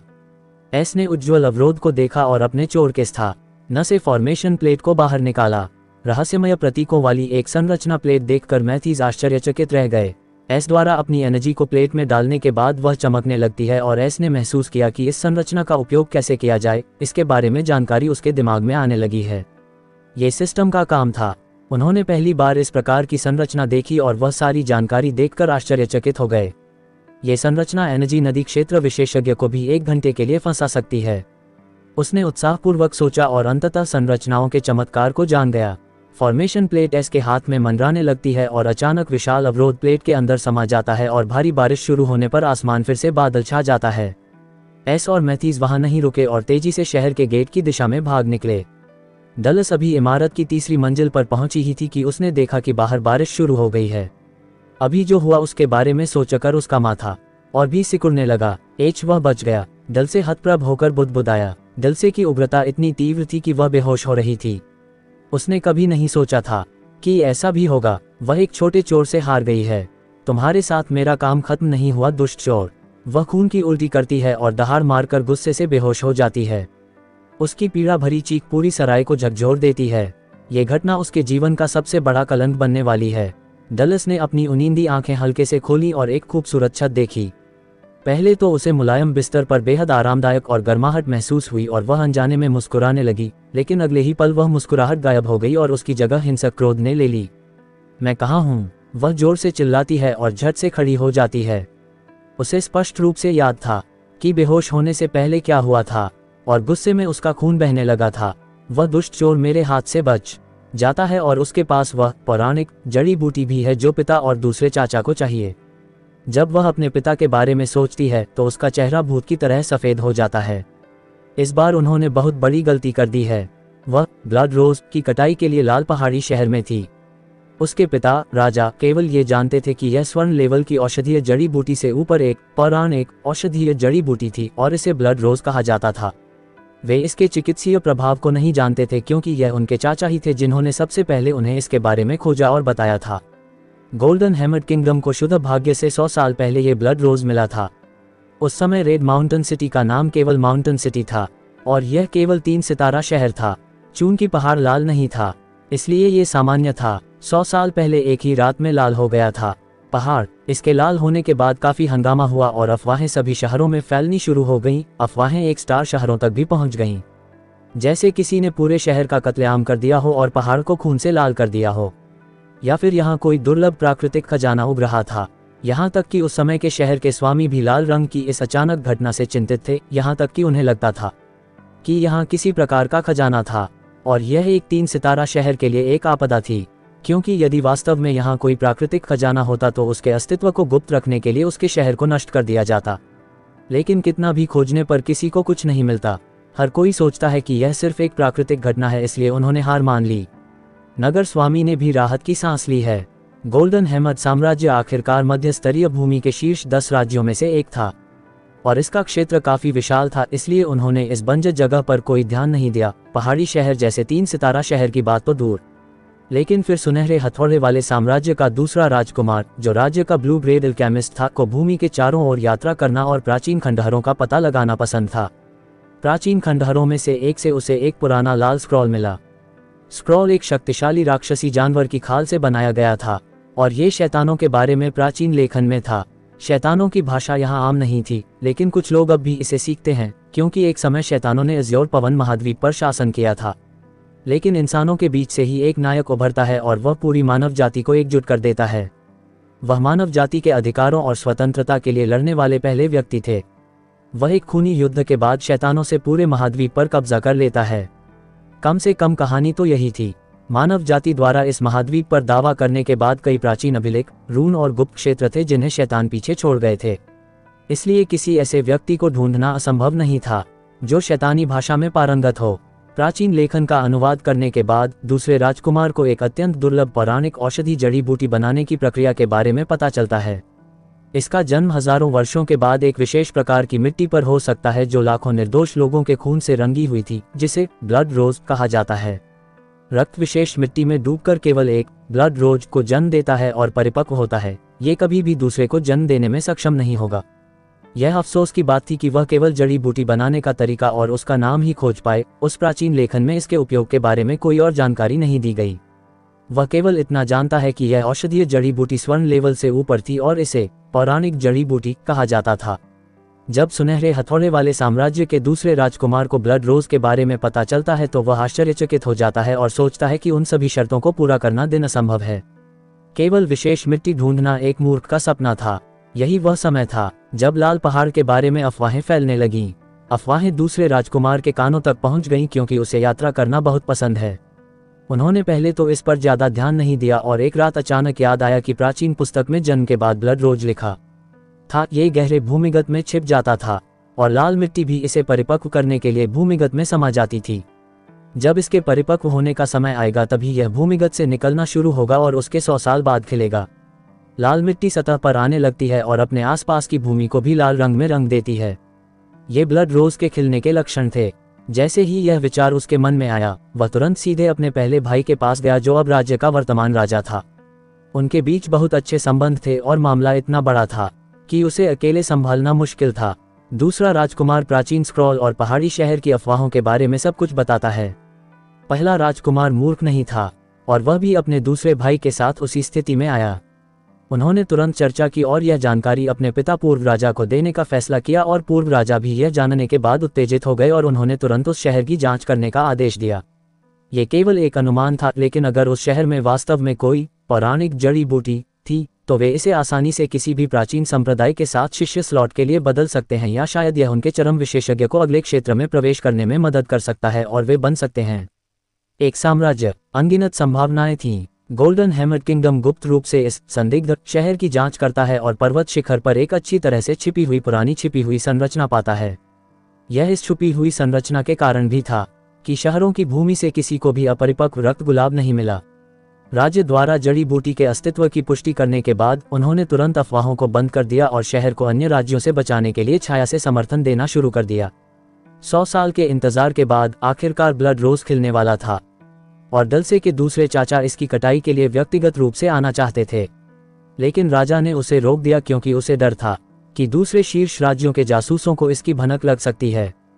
एस ने उज्ज्वल अवरोध को देखा और अपने चोर के न से फॉर्मेशन प्लेट को बाहर निकाला। रहस्यमय प्रतीकों वाली एक संरचना प्लेट देखकर मैथीज आश्चर्यचकित रह गए। एस द्वारा अपनी एनर्जी को प्लेट में डालने के बाद वह चमकने लगती है और एस ने महसूस किया कि इस संरचना का उपयोग कैसे किया जाए, इसके बारे में जानकारी उसके दिमाग में आने लगी है। ये सिस्टम का काम था। उन्होंने पहली बार इस प्रकार की संरचना देखी और वह सारी जानकारी देखकर आश्चर्यचकित हो गए। ये संरचना एनर्जी नदी क्षेत्र विशेषज्ञ को भी 1 घंटे के लिए फंसा सकती है। उसने उत्साहपूर्वक सोचा और अंततः संरचनाओं के चमत्कार को जान गया। फॉर्मेशन प्लेट एस के हाथ में मंडराने लगती है और अचानक विशाल अवरोध प्लेट के अंदर समा जाता है और भारी बारिश शुरू होने पर आसमान फिर से बादल छा जाता है। एस और मैथीज वहां नहीं रुके और तेजी से शहर के गेट की दिशा में भाग निकले। डलस अभी इमारत की तीसरी मंजिल पर पहुंची ही थी कि उसने देखा कि बाहर बारिश शुरू हो गई है। अभी जो हुआ उसके बारे में सोचकर उसका माथा और भी सिकुड़ने लगा। वह बच गया। डलसे हतप्रभ होकर बुदबुदाया। डलसे की उग्रता इतनी तीव्र थी कि वह बेहोश हो रही थी। उसने कभी नहीं सोचा था कि ऐसा भी होगा। वह एक छोटे चोर से हार गई है। तुम्हारे साथ मेरा काम खत्म नहीं हुआ दुष्ट चोर। वह खून की उल्टी करती है और दहाड़ मारकर गुस्से से बेहोश हो जाती है। उसकी पीड़ा भरी चीख पूरी सराय को झकझोर देती है। ये घटना उसके जीवन का सबसे बड़ा कलंक बनने वाली है। डलस ने अपनी उनींदी आंखें हल्के से खोली और एक खूबसूरत छत देखी। पहले तो उसे मुलायम बिस्तर पर बेहद आरामदायक और गर्माहट महसूस हुई और वह अनजाने में मुस्कुराने लगी, लेकिन अगले ही पल वह मुस्कुराहट गायब हो गई और उसकी जगह हिंसक क्रोध ने ले ली। मैं कहाँ हूँ? वह जोर से चिल्लाती है और झट से खड़ी हो जाती है। उसे स्पष्ट रूप से याद था कि बेहोश होने से पहले क्या हुआ था और गुस्से में उसका खून बहने लगा था। वह दुष्ट चोर मेरे हाथ से बच जाता है और उसके पास वह पौराणिक जड़ी बूटी भी है जो पिता और दूसरे चाचा को चाहिए। जब वह अपने पिता के बारे में सोचती है तो उसका चेहरा भूत की तरह सफ़ेद हो जाता है। इस बार उन्होंने बहुत बड़ी गलती कर दी है। वह ब्लड रोज की कटाई के लिए लाल पहाड़ी शहर में थी। उसके पिता राजा केवल ये जानते थे कि यह स्वर्ण लेवल की औषधीय जड़ी बूटी से ऊपर एक पौराणिक औषधीय जड़ी बूटी थी और इसे ब्लड रोज कहा जाता था। वे इसके चिकित्सीय प्रभाव को नहीं जानते थे, क्योंकि यह उनके चाचा ही थे जिन्होंने सबसे पहले उन्हें इसके बारे में खोजा और बताया था। गोल्डन हैमर किंगडम को शुद्ध भाग्य से 100 साल पहले ये ब्लड रोज मिला था। उस समय रेड माउंटेन सिटी का नाम केवल माउंटेन सिटी था और यह केवल 3 सितारा शहर था। चूंकि पहाड़ लाल नहीं था, इसलिए ये सामान्य था। 100 साल पहले एक ही रात में लाल हो गया था पहाड़। इसके लाल होने के बाद काफी हंगामा हुआ और अफवाहें सभी शहरों में फैलनी शुरू हो गईं। अफवाहें एक स्टार शहरों तक भी पहुंच गईं, जैसे किसी ने पूरे शहर का कत्लेआम कर दिया हो और पहाड़ को खून से लाल कर दिया हो, या फिर यहाँ कोई दुर्लभ प्राकृतिक खजाना उग रहा था। यहाँ तक कि उस समय के शहर के स्वामी भी लाल रंग की इस अचानक घटना से चिंतित थे। यहाँ तक कि उन्हें लगता था कि यहाँ किसी प्रकार का खजाना था और यह एक 3 सितारा शहर के लिए एक आपदा थी, क्योंकि यदि वास्तव में यहाँ कोई प्राकृतिक खजाना होता तो उसके अस्तित्व को गुप्त रखने के लिए उसके शहर को नष्ट कर दिया जाता। लेकिन कितना भी खोजने पर किसी को कुछ नहीं मिलता। हर कोई सोचता है कि यह सिर्फ एक प्राकृतिक घटना है, इसलिए उन्होंने हार मान ली। नगर स्वामी ने भी राहत की सांस ली है। गोल्डन हेमद साम्राज्य आखिरकार मध्य स्तरीय भूमि के शीर्ष 10 राज्यों में से एक था और इसका क्षेत्र काफी विशाल था, इसलिए उन्होंने इस बंजर जगह पर कोई ध्यान नहीं दिया। पहाड़ी शहर जैसे 3 सितारा शहर की बात तो दूर, लेकिन फिर सुनहरे हथौड़े वाले साम्राज्य का दूसरा राजकुमार, जो राज्य का ब्लू ग्रेड एल्केमिस्ट था, को भूमि के चारों ओर यात्रा करना और प्राचीन खंडहरों का पता लगाना पसंद था। प्राचीन खंडहरों में से एक से उसे एक पुराना लाल स्क्रॉल मिला। स्क्रॉल एक शक्तिशाली राक्षसी जानवर की खाल से बनाया गया था और ये शैतानों के बारे में प्राचीन लेखन में था। शैतानों की भाषा यहाँ आम नहीं थी, लेकिन कुछ लोग अब भी इसे सीखते हैं, क्योंकि एक समय शैतानों ने अज़्योर पवन महाद्वीप पर शासन किया था। लेकिन इंसानों के बीच से ही एक नायक उभरता है और वह पूरी मानव जाति को एकजुट कर देता है। वह मानव जाति के अधिकारों और स्वतंत्रता के लिए लड़ने वाले पहले व्यक्ति थे। वह एक खूनी युद्ध के बाद शैतानों से पूरे महाद्वीप पर कब्जा कर लेता है। कम से कम कहानी तो यही थी। मानव जाति द्वारा इस महाद्वीप पर दावा करने के बाद कई प्राचीन अभिलेख, रून और गुप्त क्षेत्र थे जिन्हें शैतान पीछे छोड़ गए थे। इसलिए किसी ऐसे व्यक्ति को ढूंढना असंभव नहीं था जो शैतानी भाषा में पारंगत हो। प्राचीन लेखन का अनुवाद करने के बाद दूसरे राजकुमार को एक अत्यंत दुर्लभ पौराणिक औषधि जड़ी बूटी बनाने की प्रक्रिया के बारे में पता चलता है। इसका जन्म हजारों वर्षों के बाद एक विशेष प्रकार की मिट्टी पर हो सकता है जो लाखों निर्दोष लोगों के खून से रंगी हुई थी, जिसे ब्लड रोज कहा जाता है। रक्त विशेष मिट्टी में डूबकर केवल एक ब्लड रोज को जन्म देता है और परिपक्व होता है। ये कभी भी दूसरे को जन्म देने में सक्षम नहीं होगा। यह अफसोस की बात थी कि वह केवल जड़ी बूटी बनाने का तरीका और उसका नाम ही खोज पाए। उस प्राचीन लेखन में इसके उपयोग के बारे में कोई और जानकारी नहीं दी गई। वह केवल इतना जानता है कि यह औषधीय जड़ी बूटी स्वर्ण लेवल से ऊपर थी और इसे पौराणिक जड़ी बूटी कहा जाता था। जब सुनहरे हथौड़े वाले साम्राज्य के दूसरे राजकुमार को ब्लड रोज के बारे में पता चलता है तो वह आश्चर्यचकित हो जाता है और सोचता है कि उन सभी शर्तों को पूरा करना दिन असंभव है। केवल विशेष मिट्टी ढूंढना एक मूर्ख का सपना था। यही वह समय था जब लाल पहाड़ के बारे में अफवाहें फैलने लगीं। अफवाहें दूसरे राजकुमार के कानों तक पहुंच गईं क्योंकि उसे यात्रा करना बहुत पसंद है। उन्होंने पहले तो इस पर ज्यादा ध्यान नहीं दिया और एक रात अचानक याद आया कि प्राचीन पुस्तक में जन्म के बाद ब्लड रोज लिखा था। ये गहरे भूमिगत में छिप जाता था और लाल मिट्टी भी इसे परिपक्व करने के लिए भूमिगत में समा जाती थी। जब इसके परिपक्व होने का समय आएगा तभी यह भूमिगत से निकलना शुरू होगा और उसके 100 साल बाद खिलेगा। लाल मिट्टी सतह पर आने लगती है और अपने आसपास की भूमि को भी लाल रंग में रंग देती है। ये ब्लड रोज के खिलने के लक्षण थे। जैसे ही यह विचार उसके मन में आया, वह तुरंत सीधे अपने पहले भाई के पास गया जो अब राज्य का वर्तमान राजा था। उनके बीच बहुत अच्छे संबंध थे और मामला इतना बड़ा था कि उसे अकेले संभालना मुश्किल था। दूसरा राजकुमार प्राचीन स्क्रॉल और पहाड़ी शहर की अफवाहों के बारे में सब कुछ बताता है। पहला राजकुमार मूर्ख नहीं था और वह भी अपने दूसरे भाई के साथ उसी स्थिति में आया। उन्होंने तुरंत चर्चा की और यह जानकारी अपने पिता पूर्व राजा को देने का फैसला किया और पूर्व राजा भी यह जानने के बाद उत्तेजित हो गए और उन्होंने तुरंत उस शहर की जांच करने का आदेश दिया। ये केवल एक अनुमान था, लेकिन अगर उस शहर में वास्तव में कोई पौराणिक जड़ी बूटी थी तो वे इसे आसानी से किसी भी प्राचीन संप्रदाय के साथ शिष्य स्लॉट के लिए बदल सकते हैं, या शायद यह उनके चरम विशेषज्ञ को अगले क्षेत्र में प्रवेश करने में मदद कर सकता है और वे बन सकते हैं एक साम्राज्य। अनगिनत संभावनाएं थीं। गोल्डन हेमड किंगडम गुप्त रूप से इस संदिग्ध शहर की जांच करता है और पर्वत शिखर पर एक अच्छी तरह से छिपी हुई पुरानी छिपी हुई संरचना पाता है। यह इस छुपी हुई संरचना के कारण भी था कि शहरों की भूमि से किसी को भी अपरिपक्व रक्त गुलाब नहीं मिला। राज्य द्वारा जड़ी बूटी के अस्तित्व की पुष्टि करने के बाद उन्होंने तुरंत अफवाहों को बंद कर दिया और शहर को अन्य राज्यों से बचाने के लिए छाया से समर्थन देना शुरू कर दिया। 100 साल के इंतजार के बाद आखिरकार ब्लड रोज खिलने वाला था और डलसे के दूसरे चाचा इसकी कटाई के लिए व्यक्तिगत रूप से आना चाहते थे, लेकिन राजा ने उसे रोक दिया क्योंकि उसे डर था कि दूसरे शीर्ष राज्यों के जासूसों को इसकी भनक लग सकती है।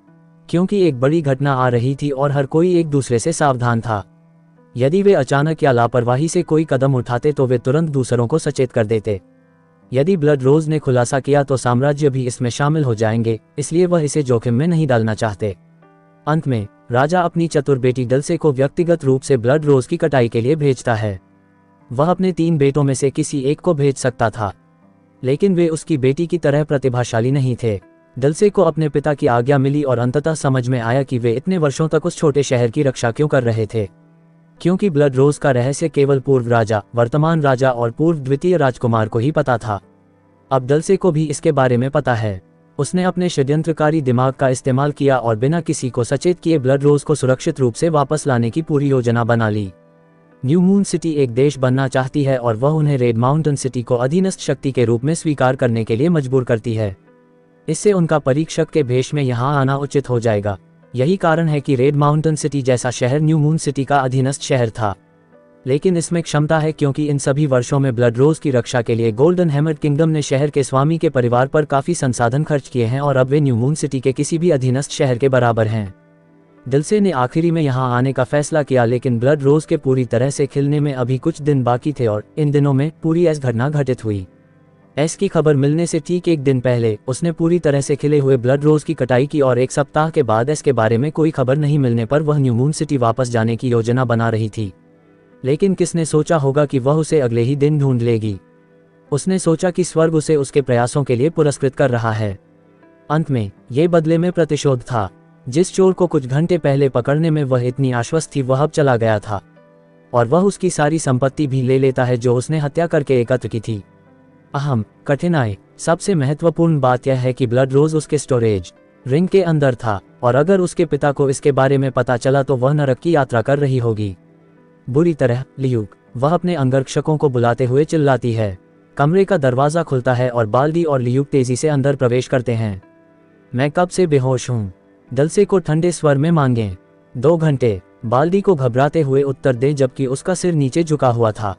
क्योंकि एक बड़ी घटना आ रही थी और हर कोई एक दूसरे से सावधान था। यदि वे अचानक या लापरवाही से कोई कदम उठाते तो वे तुरंत दूसरों को सचेत कर देते। यदि ब्लड रोज ने खुलासा किया तो साम्राज्य भी इसमें शामिल हो जाएंगे, इसलिए वह इसे जोखिम में नहीं डालना चाहते। अंत में राजा अपनी चतुर बेटी डल्से को व्यक्तिगत रूप से ब्लड रोज की कटाई के लिए भेजता है। वह अपने 3 बेटों में से किसी एक को भेज सकता था, लेकिन वे उसकी बेटी की तरह प्रतिभाशाली नहीं थे। डल्से को अपने पिता की आज्ञा मिली और अंततः समझ में आया कि वे इतने वर्षों तक उस छोटे शहर की रक्षा क्यों कर रहे थे, क्योंकि ब्लड रोज का रहस्य केवल पूर्व राजा, वर्तमान राजा और पूर्व द्वितीय राजकुमार को ही पता था। अब डल्से को भी इसके बारे में पता है। उसने अपने षड्यंत्रकारी दिमाग का इस्तेमाल किया और बिना किसी को सचेत किए ब्लड रोज को सुरक्षित रूप से वापस लाने की पूरी योजना बना ली। न्यू मून सिटी एक देश बनना चाहती है और वह उन्हें रेड माउंटेन सिटी को अधीनस्थ शक्ति के रूप में स्वीकार करने के लिए मजबूर करती है। इससे उनका परीक्षक के भेष में यहाँ आना उचित हो जाएगा। यही कारण है कि रेड माउंटेन सिटी जैसा शहर न्यू मून सिटी का अधीनस्थ शहर था, लेकिन इसमें क्षमता है क्योंकि इन सभी वर्षों में ब्लड रोज की रक्षा के लिए गोल्डन हैमर्ड किंगडम ने शहर के स्वामी के परिवार पर काफी संसाधन खर्च किए हैं और अब वे न्यू मून सिटी के किसी भी अधीनस्थ शहर के बराबर हैं। डल्से ने आखिरी में यहाँ आने का फैसला किया, लेकिन ब्लड रोज के पूरी तरह से खिलने में अभी कुछ दिन बाकी थे और इन दिनों में पूरी ऐसी घटना घटित हुई। एस की खबर मिलने से ठीक 1 दिन पहले उसने पूरी तरह से खिले हुए ब्लड रोज की कटाई की और 1 सप्ताह के बाद एस के बारे में कोई खबर नहीं मिलने पर वह न्यू मून सिटी वापस जाने की योजना बना रही थी। लेकिन किसने सोचा होगा कि वह उसे अगले ही दिन ढूंढ लेगी। उसने सोचा कि स्वर्ग उसे उसके प्रयासों के लिए पुरस्कृत कर रहा है। अंत में ये बदले में प्रतिशोध था। जिस चोर को कुछ घंटे पहले पकड़ने में वह इतनी आश्वस्त थी वह अब चला गया था और वह उसकी सारी संपत्ति भी ले लेता है जो उसने हत्या करके एकत्र की थी। अहम कठिनाई, सबसे महत्वपूर्ण बात यह है कि ब्लड रोज उसके स्टोरेज रिंग के अंदर था और अगर उसके पिता को इसके बारे में पता चला तो वह नरक की यात्रा कर रही होगी। बुरी तरह लियूक, वह अपने अंगरक्षकों को बुलाते हुए चिल्लाती है। कमरे का दरवाजा खुलता है और बाल्डी और लियूक तेजी से अंदर प्रवेश करते हैं। मैं कब से बेहोश हूँ, डल्से को ठंडे स्वर में मांगें। 2 घंटे, बाल्डी को घबराते हुए उत्तर दे जबकि उसका सिर नीचे झुका हुआ था।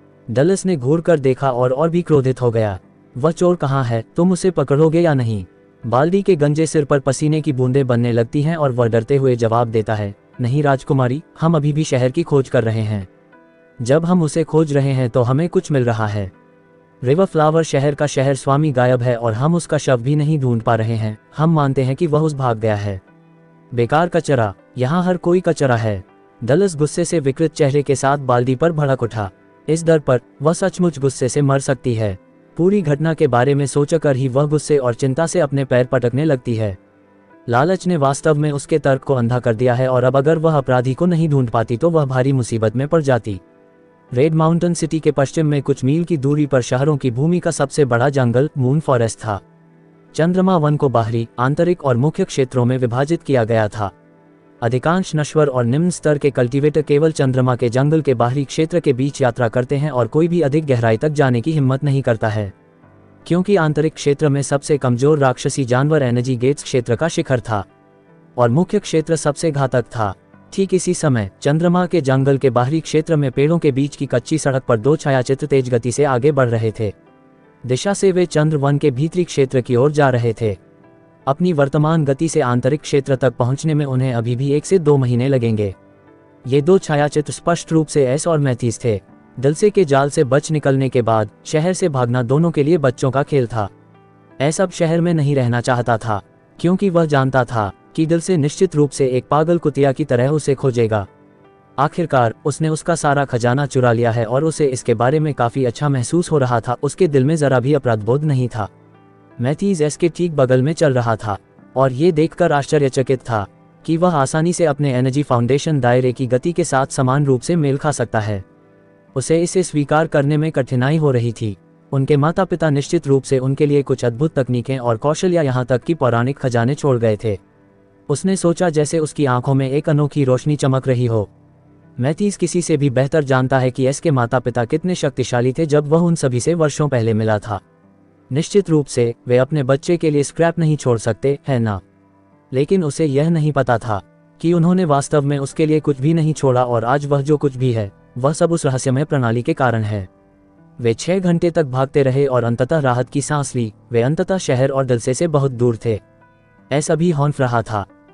डलस ने घूर कर देखा और भी क्रोधित हो गया। वह चोर कहाँ है, तुम उसे पकड़ोगे या नहीं? बाल्डी के गंजे सिर पर पसीने की बूंदें बनने लगती हैं और वह डरते हुए जवाब देता है, नहीं राजकुमारी, हम अभी भी शहर की खोज कर रहे हैं। जब हम उसे खोज रहे हैं तो हमें कुछ मिल रहा है। रिवर फ्लावर शहर का शहर स्वामी गायब है और हम उसका शव भी नहीं ढूंढ पा रहे हैं। हम मानते हैं कि वह उस भाग गया है। बेकार कचरा, यहाँ हर कोई कचरा है। डलस गुस्से से विकृत चेहरे के साथ बाल्डी पर भड़क उठा। इस डर पर वह सचमुच गुस्से से मर सकती है। पूरी घटना के बारे में सोचकर ही वह गुस्से और चिंता से अपने पैर पटकने लगती है। लालच ने वास्तव में उसके तर्क को अंधा कर दिया है और अब अगर वह अपराधी को नहीं ढूंढ पाती तो वह भारी मुसीबत में पड़ जाती। रेड माउंटेन सिटी के पश्चिम में कुछ मील की दूरी पर शहरों की भूमि का सबसे बड़ा जंगल मून फॉरेस्ट था। चंद्रमा वन को बाहरी, आंतरिक और मुख्य क्षेत्रों में विभाजित किया गया था। अधिकांश नश्वर और निम्न स्तर के कल्टीवेटर केवल चंद्रमा के जंगल के बाहरी क्षेत्र के बीच यात्रा करते हैं और कोई भी अधिक गहराई तक जाने की हिम्मत नहीं करता है, क्योंकि आंतरिक क्षेत्र में सबसे कमजोर राक्षसी जानवर एनर्जी गेट्स क्षेत्र का शिखर था और मुख्य क्षेत्र सबसे घातक था। ठीक इसी समय चंद्रमा के जंगल के बाहरी क्षेत्र में पेड़ों के बीच की कच्ची सड़क पर 2 छायाचित्र तेज गति से आगे बढ़ रहे थे। दिशा से वे चंद्र वन के भीतरी क्षेत्र की ओर जा रहे थे। अपनी वर्तमान गति से आंतरिक क्षेत्र तक पहुंचने में उन्हें अभी भी 1 से 2 महीने लगेंगे। ये 2 छायाचित्र स्पष्ट रूप से एस और मैथीज थे। डल्से के जाल से बच निकलने के बाद शहर से भागना दोनों के लिए बच्चों का खेल था। एस अब शहर में नहीं रहना चाहता था, क्योंकि वह जानता था कि डल्से निश्चित रूप से एक पागल कुतिया की तरह उसे खोजेगा। आखिरकार उसने उसका सारा खजाना चुरा लिया है और उसे इसके बारे में काफी अच्छा महसूस हो रहा था। उसके दिल में जरा भी अपराधबोध नहीं था। मैथीज एस के ठीक बगल में चल रहा था और ये देखकर आश्चर्यचकित था कि वह आसानी से अपने एनर्जी फाउंडेशन दायरे की गति के साथ समान रूप से मेल खा सकता है। उसे इसे स्वीकार करने में कठिनाई हो रही थी। उनके माता पिता निश्चित रूप से उनके लिए कुछ अद्भुत तकनीकें और कौशल या यहाँ तक कि पौराणिक खजाने छोड़ गए थे। उसने सोचा जैसे उसकी आंखों में एक अनोखी रोशनी चमक रही हो। मैथीज किसी से भी बेहतर जानता है कि एस के माता पिता कितने शक्तिशाली थे जब वह उन सभी से वर्षों पहले मिला था। निश्चित रूप से वे अपने बच्चे के लिए स्क्रैप नहीं छोड़ सकते, है ना? लेकिन उसे यह नहीं पता था कि उन्होंने वास्तव में उसके लिए कुछ भी नहीं छोड़ा और आज वह जो कुछ भी है वह सब उस रहस्यमय प्रणाली के कारण है। वे 6 घंटे तक भागते रहे और अंततः राहत की सांस ली। वे अंततः शहर और डल्से से बहुत दूर थे। एस अभी हौंफ रहा था।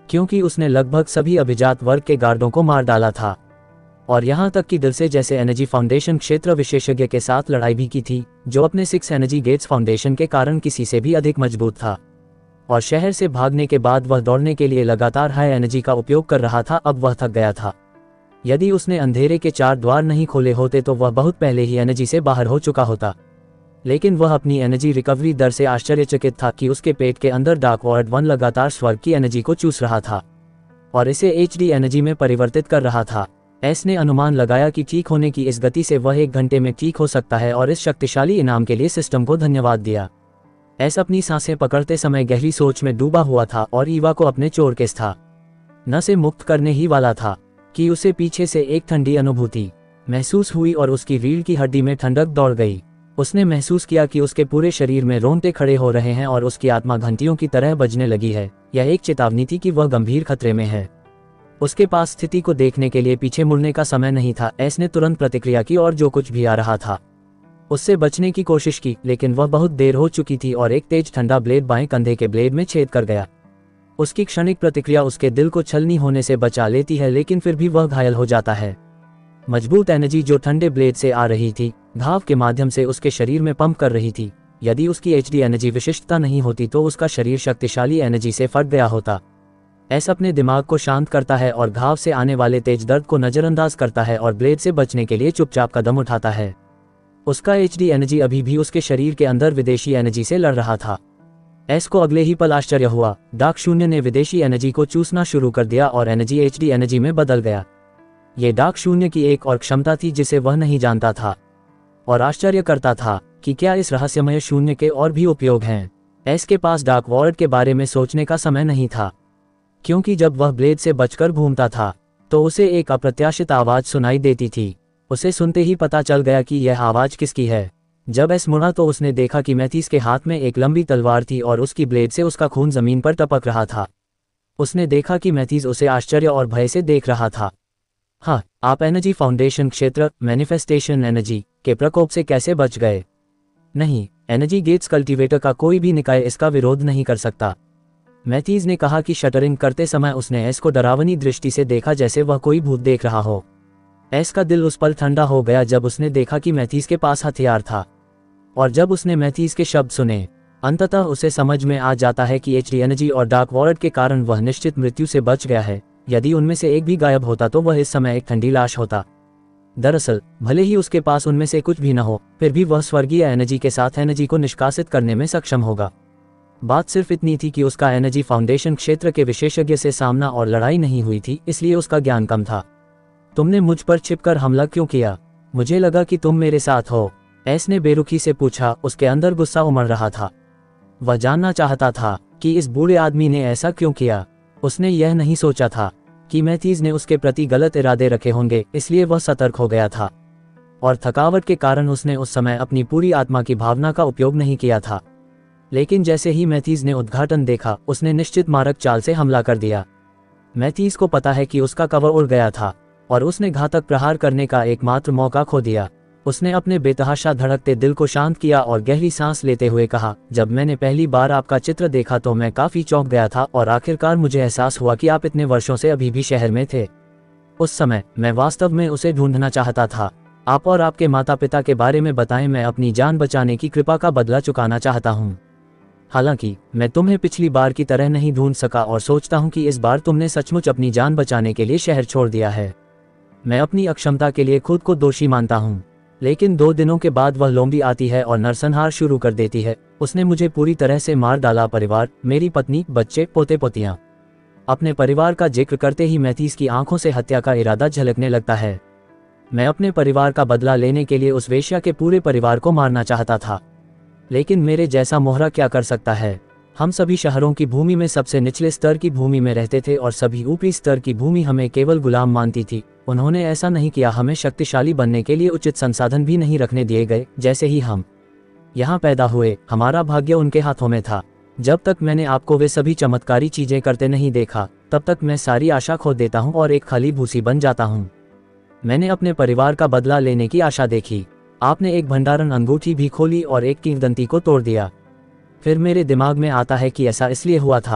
क्योंकि उसने लगभग सभी अभिजात वर्ग के गार्डों को मार डाला था, और यहाँ तक कि डलसे जैसे एनर्जी फाउंडेशन क्षेत्र विशेषज्ञ के साथ लड़ाई भी की थी, जो अपने 6 एनर्जी गेट्स फाउंडेशन के कारण किसी से भी अधिक मजबूत था। और शहर से भागने के बाद वह दौड़ने के लिए लगातार हाई एनर्जी का उपयोग कर रहा था। अब वह थक गया था। यदि उसने अंधेरे के 4 द्वार नहीं खोले होते तो वह बहुत पहले ही एनर्जी से बाहर हो चुका होता। लेकिन वह अपनी एनर्जी रिकवरी दर से आश्चर्यचकित था कि उसके पेट के अंदर डार्क वॉर्ड 1 लगातार स्वर्ग की एनर्जी को चूस रहा था और इसे एचडी एनर्जी में परिवर्तित कर रहा था। एस ने अनुमान लगाया कि ठीक होने की इस गति से वह 1 घंटे में ठीक हो सकता है और इस शक्तिशाली इनाम के लिए सिस्टम को धन्यवाद दिया। एस अपनी सांसें पकड़ते समय गहरी सोच में डूबा हुआ था और ईवा को अपने चोर केस था न से मुक्त करने ही वाला था कि उसे पीछे से एक ठंडी अनुभूति महसूस हुई और उसकी रीढ़ की हड्डी में ठंडक दौड़ गई। उसने महसूस किया कि उसके पूरे शरीर में रोंगटे खड़े हो रहे हैं और उसकी आत्मा घंटियों की तरह बजने लगी है। यह एक चेतावनी थी कि वह गंभीर खतरे में है। उसके पास स्थिति को देखने के लिए पीछे मुड़ने का समय नहीं था। एस ने तुरंत प्रतिक्रिया की और जो कुछ भी आ रहा था उससे बचने की कोशिश की, लेकिन वह बहुत देर हो चुकी थी और एक तेज ठंडा ब्लेड बाएं कंधे के ब्लेड में छेद कर गया। उसकी क्षणिक प्रतिक्रिया उसके दिल को छलनी होने से बचा लेती है, लेकिन फिर भी वह घायल हो जाता है। मजबूत एनर्जी जो ठंडे ब्लेड से आ रही थी घाव के माध्यम से उसके शरीर में पंप कर रही थी। यदि उसकी एचडी एनर्जी विशिष्टता नहीं होती तो उसका शरीर शक्तिशाली एनर्जी से फट गया होता। एस अपने दिमाग को शांत करता है और घाव से आने वाले तेज दर्द को नजरअंदाज करता है और ब्लेड से बचने के लिए चुपचाप कदम उठाता है। उसका एचडी एनर्जी अभी भी उसके शरीर के अंदर विदेशी एनर्जी से लड़ रहा था। एस को अगले ही पल आश्चर्य हुआ। डार्क शून्य ने विदेशी एनर्जी को चूसना शुरू कर दिया और एनर्जी एचडी एनर्जी में बदल गया। ये डार्क शून्य की एक और क्षमता थी जिसे वह नहीं जानता था और आश्चर्य करता था कि क्या इस रहस्यमय शून्य के और भी उपयोग हैं। एस के पास डार्क वॉर्ड के बारे में सोचने का समय नहीं था, क्योंकि जब वह ब्लेड से बचकर घूमता था तो उसे एक अप्रत्याशित आवाज सुनाई देती थी। उसे सुनते ही पता चल गया कि यह आवाज किसकी है। जब एस मुड़ा तो उसने देखा कि मैथीस के हाथ में एक लंबी तलवार थी और उसकी ब्लेड से उसका खून जमीन पर टपक रहा था। उसने देखा कि मैथीस उसे आश्चर्य और भय से देख रहा था। हाँ, आप एनर्जी फाउंडेशन क्षेत्र मैनिफेस्टेशन एनर्जी के प्रकोप से कैसे बच गए? नहीं, एनर्जी गेट्स कल्टीवेटर का कोई भी निकाय इसका विरोध नहीं कर सकता। मैथीज ने कहा कि शटरिंग करते समय उसने एस को डरावनी दृष्टि से देखा, जैसे वह कोई भूत देख रहा हो। एस का दिल उस पल ठंडा हो गया जब उसने देखा कि मैथीज के पास हथियार था, और जब उसने मैथीज के शब्द सुने अंततः उसे समझ में आ जाता है कि एचडी एनर्जी और डार्क वॉर्ड के कारण वह निश्चित मृत्यु से बच गया है। यदि उनमें से एक भी गायब होता तो वह इस समय एक ठंडी लाश होता। दरअसल भले ही उसके पास उनमें से कुछ भी न हो, फिर भी वह स्वर्गीय एनर्जी के साथ एनर्जी को निष्कासित करने में सक्षम होगा। बात सिर्फ इतनी थी कि उसका एनर्जी फाउंडेशन क्षेत्र के विशेषज्ञ से सामना और लड़ाई नहीं हुई थी, इसलिए उसका ज्ञान कम था। तुमने मुझ पर छिपकर हमला क्यों किया? मुझे लगा कि तुम मेरे साथ हो, एस ने बेरुखी से पूछा। उसके अंदर गुस्सा उमड़ रहा था। वह जानना चाहता था कि इस बूढ़े आदमी ने ऐसा क्यों किया। उसने यह नहीं सोचा था कि मैथीज ने उसके प्रति गलत इरादे रखे होंगे, इसलिए वह सतर्क हो गया था और थकावट के कारण उसने उस समय अपनी पूरी आत्मा की भावना का उपयोग नहीं किया था। लेकिन जैसे ही मैथीज ने उद्घाटन देखा, उसने निश्चित मारक चाल से हमला कर दिया। मैथीज को पता है कि उसका कवर उड़ गया था और उसने घातक प्रहार करने का एकमात्र मौका खो दिया। उसने अपने बेतहाशा धड़कते दिल को शांत किया और गहरी सांस लेते हुए कहा, जब मैंने पहली बार आपका चित्र देखा तो मैं काफी चौंक गया था और आखिरकार मुझे एहसास हुआ कि आप इतने वर्षों से अभी भी शहर में थे। उस समय मैं वास्तव में उसे ढूंढना चाहता था। आप और आपके माता पिता के बारे में बताएं। मैं अपनी जान बचाने की कृपा का बदला चुकाना चाहता हूँ। हालांकि मैं तुम्हें पिछली बार की तरह नहीं ढूंढ सका और सोचता हूँ कि इस बार तुमने सचमुच अपनी जान बचाने के लिए शहर छोड़ दिया है। मैं अपनी अक्षमता के लिए खुद को दोषी मानता हूँ, लेकिन 2 दिनों के बाद वह लोम्बी आती है और नरसंहार शुरू कर देती है। उसने मुझे पूरी तरह से मार डाला। परिवार, मेरी पत्नी, बच्चे, पोते पोतियां। अपने परिवार का जिक्र करते ही मैथीज की आंखों से हत्या का इरादा झलकने लगता है। मैं अपने परिवार का बदला लेने के लिए उस वेश्या के पूरे परिवार को मारना चाहता था, लेकिन मेरे जैसा मोहरा क्या कर सकता है? हम सभी शहरों की भूमि में सबसे निचले स्तर की भूमि में रहते थे और सभी ऊपरी स्तर की भूमि हमें केवल गुलाम मानती थी। उन्होंने ऐसा नहीं किया। हमें शक्तिशाली बनने के लिए उचित संसाधन भी नहीं रखने दिए गए। जैसे ही हम यहाँ पैदा हुए, हमारा भाग्य उनके हाथों में था। जब तक मैंने आपको वे सभी चमत्कारी चीजें करते नहीं देखा, तब तक मैं सारी आशा खो देता हूँ और एक खाली भूसी बन जाता हूँ। मैंने अपने परिवार का बदला लेने की आशा देखी। आपने एक भंडारण अंगूठी भी खोली और एक किंवदंती को तोड़ दिया। फिर मेरे दिमाग में आता है कि ऐसा इसलिए हुआ था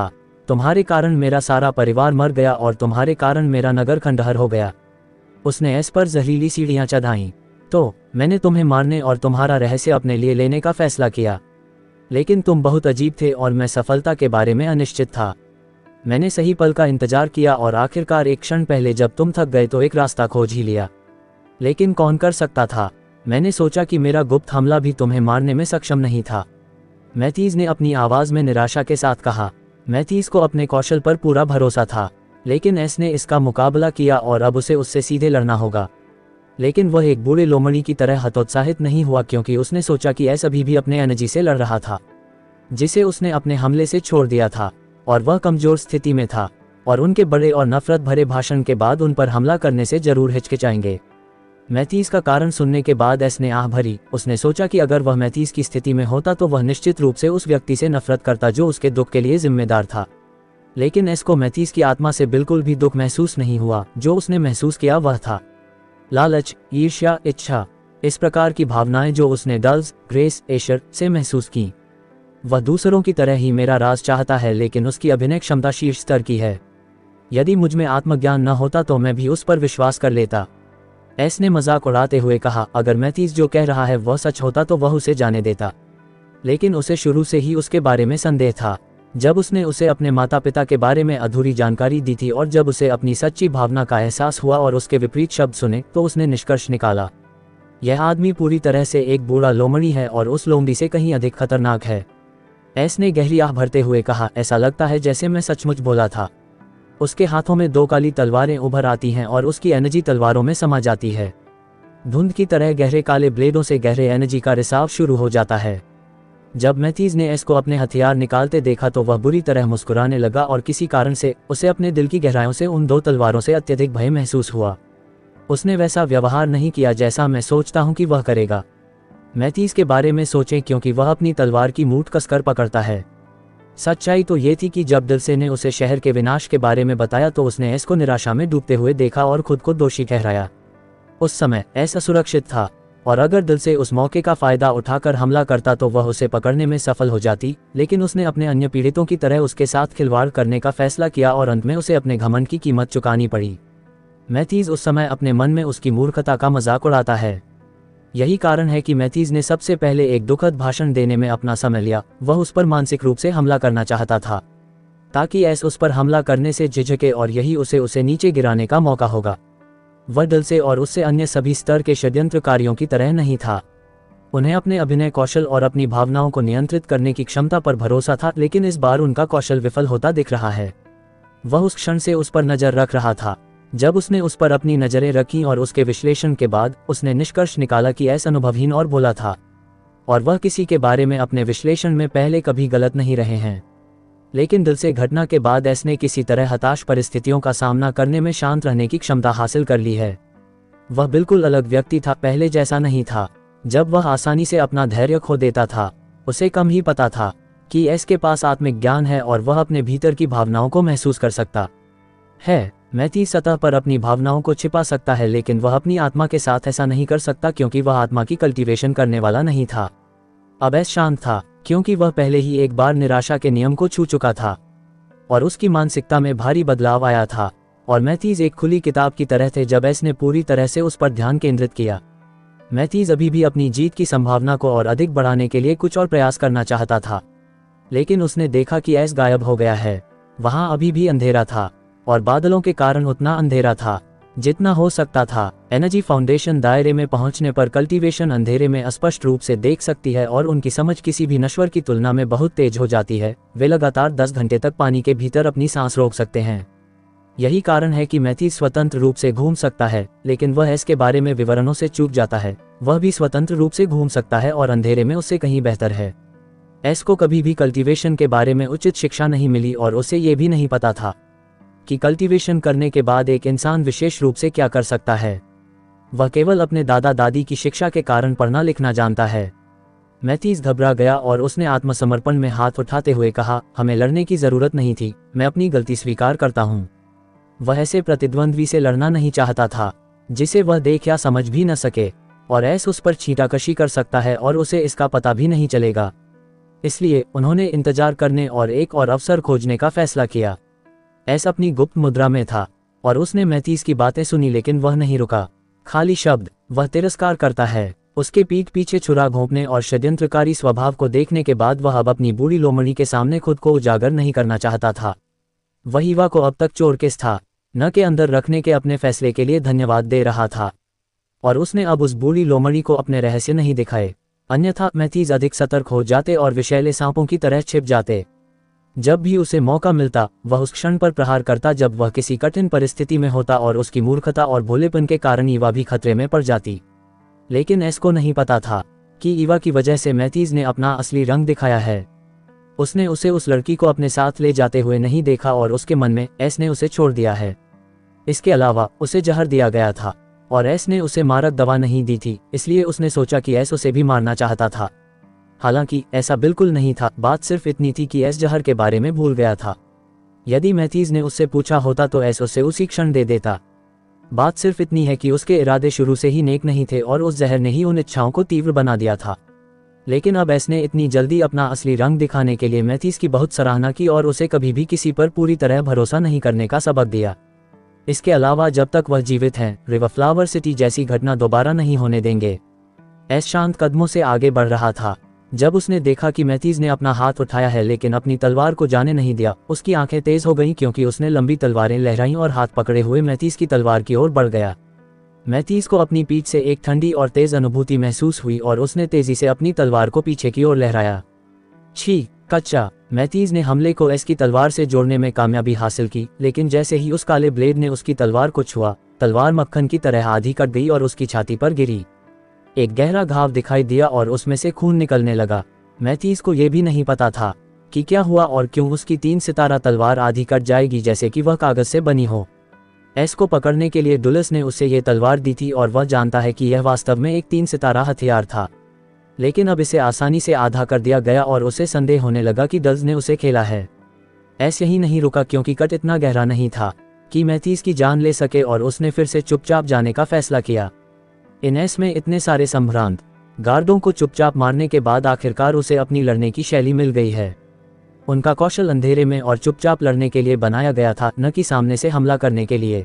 तुम्हारे कारण मेरा सारा परिवार मर गया और तुम्हारे कारण मेरा नगर खंडहर हो गया। उसने एस पर जहरीली सीढ़ियां चढ़ाईं। तो मैंने तुम्हें मारने और तुम्हारा रहस्य अपने लिए लेने का फैसला किया, लेकिन तुम बहुत अजीब थे और मैं सफलता के बारे में अनिश्चित था। मैंने सही पल का इंतजार किया और आखिरकार एक क्षण पहले जब तुम थक गए तो एक रास्ता खोज ही लिया। लेकिन कौन कर सकता था? मैंने सोचा कि मेरा गुप्त हमला भी तुम्हें मारने में सक्षम नहीं था। मैथ्यूज ने अपनी आवाज़ में निराशा के साथ कहा। मैथ्यूज को अपने कौशल पर पूरा भरोसा था, लेकिन एस ने इसका मुकाबला किया और अब उसे उससे सीधे लड़ना होगा। लेकिन वह एक बूढ़े लोमड़ी की तरह हतोत्साहित नहीं हुआ, क्योंकि उसने सोचा कि एस अभी भी अपने एनर्जी से लड़ रहा था, जिसे उसने अपने हमले से छोड़ दिया था, और वह कमजोर स्थिति में था और उनके बड़े और नफरत भरे भाषण के बाद उन पर हमला करने से जरूर हिचकिचाएंगे। मैथ्यूज का कारण सुनने के बाद एस ने आह भरी। उसने सोचा कि अगर वह मैथ्यूज की स्थिति में होता तो वह निश्चित रूप से उस व्यक्ति से नफरत करता जो उसके दुख के लिए जिम्मेदार था। लेकिन एस को मैथ्यूज की आत्मा से बिल्कुल भी दुख महसूस नहीं हुआ। जो उसने महसूस किया वह था लालच, ईर्ष्या, इच्छा, इस प्रकार की भावनाएं जो उसने डल्स, ग्रेस, एशर से महसूस की। वह दूसरों की तरह ही मेरा राज चाहता है, लेकिन उसकी अभिनय क्षमता शीर्ष स्तर की है। यदि मुझ में आत्मज्ञान न होता तो मैं भी उस पर विश्वास कर लेता। एस ने मजाक उड़ाते हुए कहा, अगर मैथ्यूज जो कह रहा है वह सच होता तो वह उसे जाने देता। लेकिन उसे शुरू से ही उसके बारे में संदेह था। जब उसने उसे अपने माता पिता के बारे में अधूरी जानकारी दी थी और जब उसे अपनी सच्ची भावना का एहसास हुआ और उसके विपरीत शब्द सुने, तो उसने निष्कर्ष निकाला, यह आदमी पूरी तरह से एक बूढ़ा लोमड़ी है और उस लोमड़ी से कहीं अधिक खतरनाक है। एस ने गहरी आह भरते हुए कहा, ऐसा लगता है जैसे मैं सचमुच बोला था। उसके हाथों में 2 काली तलवारें उभर आती हैं और उसकी एनर्जी तलवारों में समा जाती है। धुंध की तरह गहरे काले ब्लेडों से गहरे एनर्जी का रिसाव शुरू हो जाता है। जब मैथ्यूज ने एस को अपने हथियार निकालते देखा तो वह बुरी तरह मुस्कुराने लगा और किसी कारण से उसे अपने दिल की गहराइयों से उन 2 तलवारों से अत्यधिक भय महसूस हुआ। उसने वैसा व्यवहार नहीं किया जैसा मैं सोचता हूं कि वह करेगा। मैथ्यूज के बारे में सोचें, क्योंकि वह अपनी तलवार की मूठ कसकर पकड़ता है। सच्चाई तो ये थी कि जब दिलसे ने उसे शहर के विनाश के बारे में बताया तो उसने एस को निराशा में डूबते हुए देखा और खुद को दोषी ठहराया। उस समय एस असुरक्षित था और अगर दिलसे उस मौके का फायदा उठाकर हमला करता तो वह उसे पकड़ने में सफल हो जाती, लेकिन उसने अपने अन्य पीड़ितों की तरह उसके साथ खिलवाड़ करने का फैसला किया और अंत में उसे अपने घमंड की कीमत चुकानी पड़ी। मैथ्यूज उस समय अपने मन में उसकी मूर्खता का मजाक उड़ाता है। यही कारण है कि मैथ्यूज ने सबसे पहले एक दुखद भाषण देने में अपना समय लिया। वह उस पर मानसिक रूप से हमला करना चाहता था ताकि एस उस पर हमला करने से झिझके और यही उसे नीचे गिराने का मौका होगा। वह दिलसे और उससे अन्य सभी स्तर के षड्यंत्रकारियों की तरह नहीं था। उन्हें अपने अभिनय कौशल और अपनी भावनाओं को नियंत्रित करने की क्षमता पर भरोसा था, लेकिन इस बार उनका कौशल विफल होता दिख रहा है। वह उस क्षण से उस पर नजर रख रहा था जब उसने उस पर अपनी नजरें रखीं और उसके विश्लेषण के बाद उसने निष्कर्ष निकाला कि एस अनुभवहीन और भोला था और वह किसी के बारे में अपने विश्लेषण में पहले कभी गलत नहीं रहे हैं। लेकिन दिल से घटना के बाद एस ने किसी तरह हताश परिस्थितियों का सामना करने में शांत रहने की क्षमता हासिल कर ली है। वह बिल्कुल अलग व्यक्ति था, पहले जैसा नहीं था। जब वह आसानी से अपना धैर्य खो देता था, उसे कम ही पता था कि एस के पास आत्मिक ज्ञान है और वह अपने भीतर की भावनाओं को महसूस कर सकता है। मैथ्यूज सतह पर अपनी भावनाओं को छिपा सकता है, लेकिन वह अपनी आत्मा के साथ ऐसा नहीं कर सकता क्योंकि वह आत्मा की कल्टीवेशन करने वाला नहीं था। अब एस शांत था क्योंकि वह पहले ही एक बार निराशा के नियम को छू चुका था और उसकी मानसिकता में भारी बदलाव आया था। और मैथ्यूज एक खुली किताब की तरह थे जब एस ने पूरी तरह से उस पर ध्यान केंद्रित किया। मैथ्यूज अभी भी अपनी जीत की संभावना को और अधिक बढ़ाने के लिए कुछ और प्रयास करना चाहता था, लेकिन उसने देखा कि एस गायब हो गया है। वहां अभी भी अंधेरा था और बादलों के कारण उतना अंधेरा था जितना हो सकता था। एनर्जी फाउंडेशन दायरे में पहुंचने पर कल्टीवेशन अंधेरे में स्पष्ट रूप से देख सकती है और उनकी समझ किसी भी नश्वर की तुलना में बहुत तेज हो जाती है। वे लगातार 10 घंटे तक पानी के भीतर अपनी सांस रोक सकते हैं। यही कारण है कि मैथ्यूज स्वतंत्र रूप से घूम सकता है, लेकिन वह एस के बारे में विवरणों से चूक जाता है। वह भी स्वतंत्र रूप से घूम सकता है और अंधेरे में उससे कहीं बेहतर है। एस को कभी भी कल्टीवेशन के बारे में उचित शिक्षा नहीं मिली और उसे ये भी नहीं पता था कि कल्टीवेशन करने के बाद एक इंसान विशेष रूप से क्या कर सकता है। वह केवल अपने दादा दादी की शिक्षा के कारण पढ़ना लिखना जानता है। मैथ्यूज घबरा गया और उसने आत्मसमर्पण में हाथ उठाते हुए कहा, हमें लड़ने की जरूरत नहीं थी, मैं अपनी गलती स्वीकार करता हूँ। वह ऐसे प्रतिद्वंद्वी से लड़ना नहीं चाहता था जिसे वह देख या समझ भी न सके और एस उस पर छींटाकशी कर सकता है और उसे इसका पता भी नहीं चलेगा। इसलिए उन्होंने इंतजार करने और एक और अवसर खोजने का फैसला किया। एस अपनी गुप्त मुद्रा में था और उसने मैथ्यूज की बातें सुनी, लेकिन वह नहीं रुका। खाली शब्द, वह तिरस्कार करता है। उसके पीठ पीछे छुरा घोंपने और षड्यंत्रकारी स्वभाव को देखने के बाद वह अब अपनी बूढ़ी लोमड़ी के सामने खुद को उजागर नहीं करना चाहता था। वह ईवा को अब तक चोर केस था न के अंदर रखने के अपने फैसले के लिए धन्यवाद दे रहा था, और उसने अब उस बूढ़ी लोमड़ी को अपने रहस्य नहीं दिखाए, अन्यथा मैथ्यूज अधिक सतर्क हो जाते और विषैले सांपों की तरह छिप जाते। जब भी उसे मौका मिलता वह उस क्षण पर प्रहार करता जब वह किसी कठिन परिस्थिति में होता, और उसकी मूर्खता और भोलेपन के कारण ईवा भी खतरे में पड़ जाती। लेकिन एस को नहीं पता था कि ईवा की वजह से मैथ्यूज ने अपना असली रंग दिखाया है। उसने उसे उस लड़की को अपने साथ ले जाते हुए नहीं देखा और उसके मन में एस ने उसे छोड़ दिया है। इसके अलावा उसे जहर दिया गया था और एस ने उसे मारक दवा नहीं दी थी, इसलिए उसने सोचा कि एस उसे भी मारना चाहता था। हालांकि ऐसा बिल्कुल नहीं था, बात सिर्फ इतनी थी कि एस जहर के बारे में भूल गया था। यदि मैथ्यूज ने उससे पूछा होता तो एस उसे उसी क्षण दे देता। बात सिर्फ इतनी है कि उसके इरादे शुरू से ही नेक नहीं थे और उस जहर ने ही उन इच्छाओं को तीव्र बना दिया था। लेकिन अब एस ने इतनी जल्दी अपना असली रंग दिखाने के लिए मैथ्यूज की बहुत सराहना की और उसे कभी भी किसी पर पूरी तरह भरोसा नहीं करने का सबक दिया। इसके अलावा जब तक वह जीवित हैं, रिवर फ्लावर सिटी जैसी घटना दोबारा नहीं होने देंगे। एस शांत कदमों से आगे बढ़ रहा था। जब उसने देखा कि मैथ्यूज ने अपना हाथ उठाया है लेकिन अपनी तलवार को जाने नहीं दिया, उसकी आंखें तेज हो गईं क्योंकि उसने लंबी तलवारें लहराईं और हाथ पकड़े हुए मैथ्यूज की तलवार की ओर बढ़ गया। मैथ्यूज को अपनी पीठ से एक ठंडी और तेज अनुभूति महसूस हुई और उसने तेजी से अपनी तलवार को पीछे की ओर लहराया। छी, कच्चा। मैथ्यूज ने हमले को एस की तलवार से जोड़ने में कामयाबी हासिल की, लेकिन जैसे ही उस काले ब्लेड ने उसकी तलवार को छुआ, तलवार मक्खन की तरह आधी कट गई और उसकी छाती पर गिरी। एक गहरा घाव दिखाई दिया और उसमें से खून निकलने लगा। मैथ्यूज को यह भी नहीं पता था कि क्या हुआ और क्यों उसकी 3 सितारा तलवार आधी कट जाएगी जैसे कि वह कागज से बनी हो। एस को पकड़ने के लिए डुलस ने उसे ये तलवार दी थी और वह जानता है कि यह वास्तव में एक 3 सितारा हथियार था, लेकिन अब इसे आसानी से आधा कर दिया गया और उसे संदेह होने लगा कि डल्स ने उसे खेला है। एस यही नहीं रुका क्योंकि कट इतना गहरा नहीं था कि मैथ्यूज की जान ले सके और उसने फिर से चुपचाप जाने का फैसला किया। इन एस में इतने सारे संभ्रांत गार्डों को चुपचाप मारने के बाद आखिरकार उसे अपनी लड़ने की शैली मिल गई है। उनका कौशल अंधेरे में और चुपचाप लड़ने के लिए बनाया गया था, न कि सामने से हमला करने के लिए।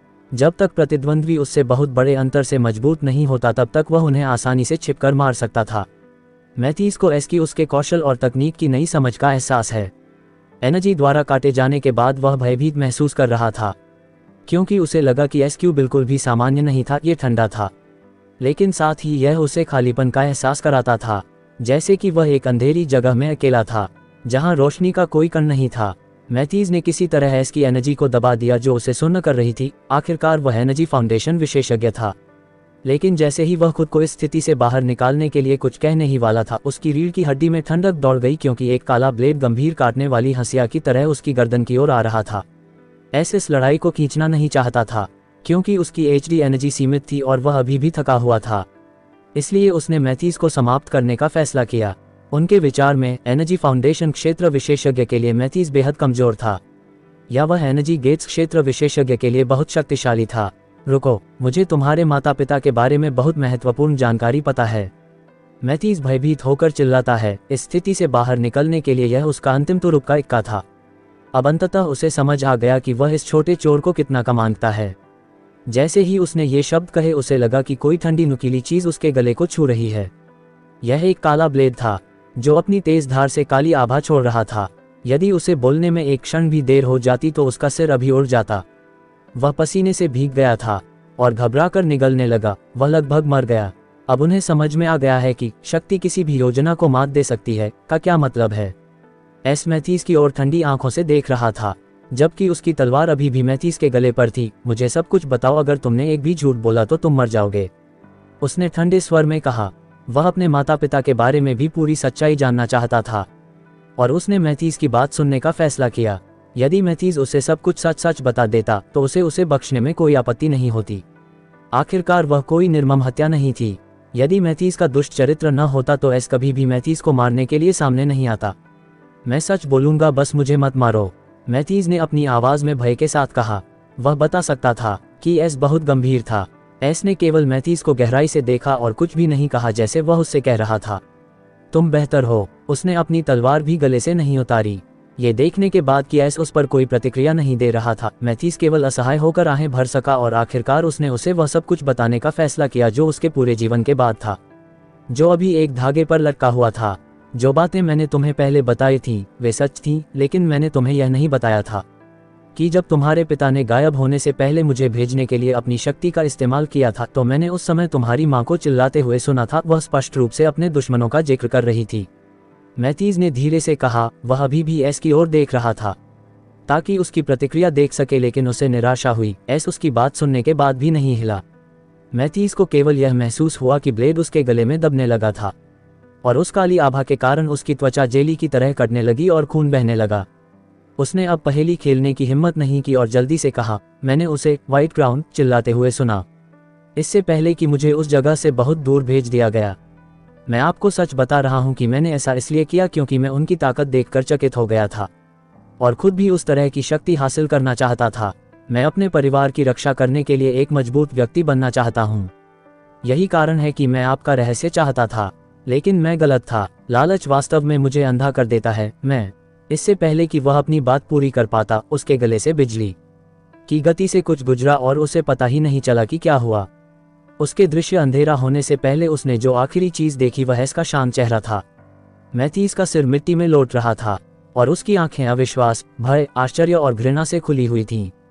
जब तक प्रतिद्वंद्वी उससे बहुत बड़े अंतर से मजबूत नहीं होता तब तक वह उन्हें आसानी से छिपकर मार सकता था। मैथ्यूज को एस की उसके कौशल और तकनीक की नई समझ का एहसास है। एनर्जी द्वारा काटे जाने के बाद वह भयभीत महसूस कर रहा था, क्योंकि उसे लगा कि एसक्यू बिल्कुल भी सामान्य नहीं था, ये ठंडा था, लेकिन साथ ही यह उसे खालीपन का एहसास कराता था, जैसे कि वह एक अंधेरी जगह में अकेला था जहां रोशनी का कोई कण नहीं था। मैथ्यूज ने किसी तरह एस की एनर्जी को दबा दिया जो उसे सुन्न कर रही थी। आखिरकार वह एनर्जी फाउंडेशन विशेषज्ञ था, लेकिन जैसे ही वह खुद को इस स्थिति से बाहर निकालने के लिए कुछ कहने ही वाला था, उसकी रीढ़ की हड्डी में ठंडक दौड़ गई क्योंकि एक काला ब्लेड गंभीर काटने वाली हंसिया की तरह उसकी गर्दन की ओर आ रहा था। एस इस लड़ाई को खींचना नहीं चाहता था क्योंकि उसकी एचडी एनर्जी सीमित थी और वह अभी भी थका हुआ था, इसलिए उसने मैथ्यूज को समाप्त करने का फैसला किया। उनके विचार में एनर्जी फाउंडेशन क्षेत्र विशेषज्ञ के लिए मैथ्यूज बेहद कमजोर था, या वह एनर्जी गेट्स क्षेत्र विशेषज्ञ के लिए बहुत शक्तिशाली था। रुको, मुझे तुम्हारे माता पिता के बारे में बहुत महत्वपूर्ण जानकारी पता है। मैथ्यूज भयभीत होकर चिल्लाता है। इस स्थिति से बाहर निकलने के लिए यह उसका अंतिम तुरुप का इक्का था। अब अंततः उसे समझ आ गया कि वह इस छोटे चोर को कितना कमांगता है। जैसे ही उसने ये शब्द कहे उसे लगा कि कोई ठंडी नुकीली चीज उसके गले को छू रही है। यह एक काला ब्लेड था जो अपनी तेज धार से काली आभा छोड़ रहा था। यदि उसे बोलने में एक क्षण भी देर हो जाती तो उसका सिर अभी उड़ जाता। वह पसीने से भीग गया था और घबराकर निगलने लगा। वह लगभग मर गया। अब उन्हें समझ में आ गया है कि शक्ति किसी भी योजना को मात दे सकती है का क्या मतलब है। एस मैथ्यूज की ओर ठंडी आंखों से देख रहा था, जबकि उसकी तलवार अभी भी मैथ्यूज के गले पर थी। मुझे सब कुछ बताओ, अगर तुमने एक भी झूठ बोला तो तुम मर जाओगे, उसने ठंडे स्वर में कहा। वह अपने माता पिता के बारे में भी पूरी सच्चाई जानना चाहता था और उसने मैथ्यूज की बात सुनने का फैसला किया। यदि मैथ्यूज उसे सब कुछ सच सच बता देता तो उसे बख्शने में कोई आपत्ति नहीं होती। आखिरकार वह कोई निर्मम हत्या नहीं थी। यदि मैथ्यूज का दुष्ट चरित्र न होता तो एस कभी भी मैथ्यूज को मारने के लिए सामने नहीं आता। मैं सच बोलूंगा, बस मुझे मत मारो, मैथ्यूज ने अपनी आवाज में भय के साथ कहा। वह बता सकता था कि एस बहुत गंभीर था। एस ने केवल मैथ्यूज को गहराई से देखा और कुछ भी नहीं कहा, जैसे वह उससे कह रहा था तुम बेहतर हो। उसने अपनी तलवार भी गले से नहीं उतारी। ये देखने के बाद कि एस उस पर कोई प्रतिक्रिया नहीं दे रहा था, मैथ्यूस केवल असहाय होकर आहें भर सका और आखिरकार उसने उसे वह सब कुछ बताने का फैसला किया जो उसके पूरे जीवन के बाद था, जो अभी एक धागे पर लटका हुआ था। जो बातें मैंने तुम्हें पहले बताई थीं, वे सच थीं, लेकिन मैंने तुम्हें यह नहीं बताया था कि जब तुम्हारे पिता ने गायब होने से पहले मुझे भेजने के लिए अपनी शक्ति का इस्तेमाल किया था, तो मैंने उस समय तुम्हारी माँ को चिल्लाते हुए सुना था। वह स्पष्ट रूप से अपने दुश्मनों का जिक्र कर रही थी। मैथ्यूस ने धीरे से कहा। वह अभी भी एस की ओर देख रहा था ताकि उसकी प्रतिक्रिया देख सके, लेकिन उसे निराशा हुई। एस उसकी बात सुनने के बाद भी नहीं हिला। मैथ्यूस को केवल यह महसूस हुआ कि ब्लेड उसके गले में दबने लगा था और उस काली आभा के कारण उसकी त्वचा जेली की तरह कटने लगी और खून बहने लगा। उसने अब पहेली खेलने की हिम्मत नहीं की और जल्दी से कहा, मैंने उसे व्हाइट क्राउन चिल्लाते हुए सुना, इससे पहले कि मुझे उस जगह से बहुत दूर भेज दिया गया। मैं आपको सच बता रहा हूं कि मैंने ऐसा इसलिए किया क्योंकि मैं उनकी ताकत देखकर चकित हो गया था और खुद भी उस तरह की शक्ति हासिल करना चाहता था। मैं अपने परिवार की रक्षा करने के लिए एक मजबूत व्यक्ति बनना चाहता हूं। यही कारण है कि मैं आपका रहस्य चाहता था, लेकिन मैं गलत था। लालच वास्तव में मुझे अंधा कर देता है। इससे पहले कि वह अपनी बात पूरी कर पाता, उसके गले से बिजली की गति से कुछ गुजरा और उसे पता ही नहीं चला कि क्या हुआ। उसके दृश्य अंधेरा होने से पहले उसने जो आखिरी चीज देखी वह इसका शांत चेहरा था। मैथ्यूस का सिर मिट्टी में लौट रहा था और उसकी आंखें अविश्वास, भय, आश्चर्य और घृणा से खुली हुई थीं।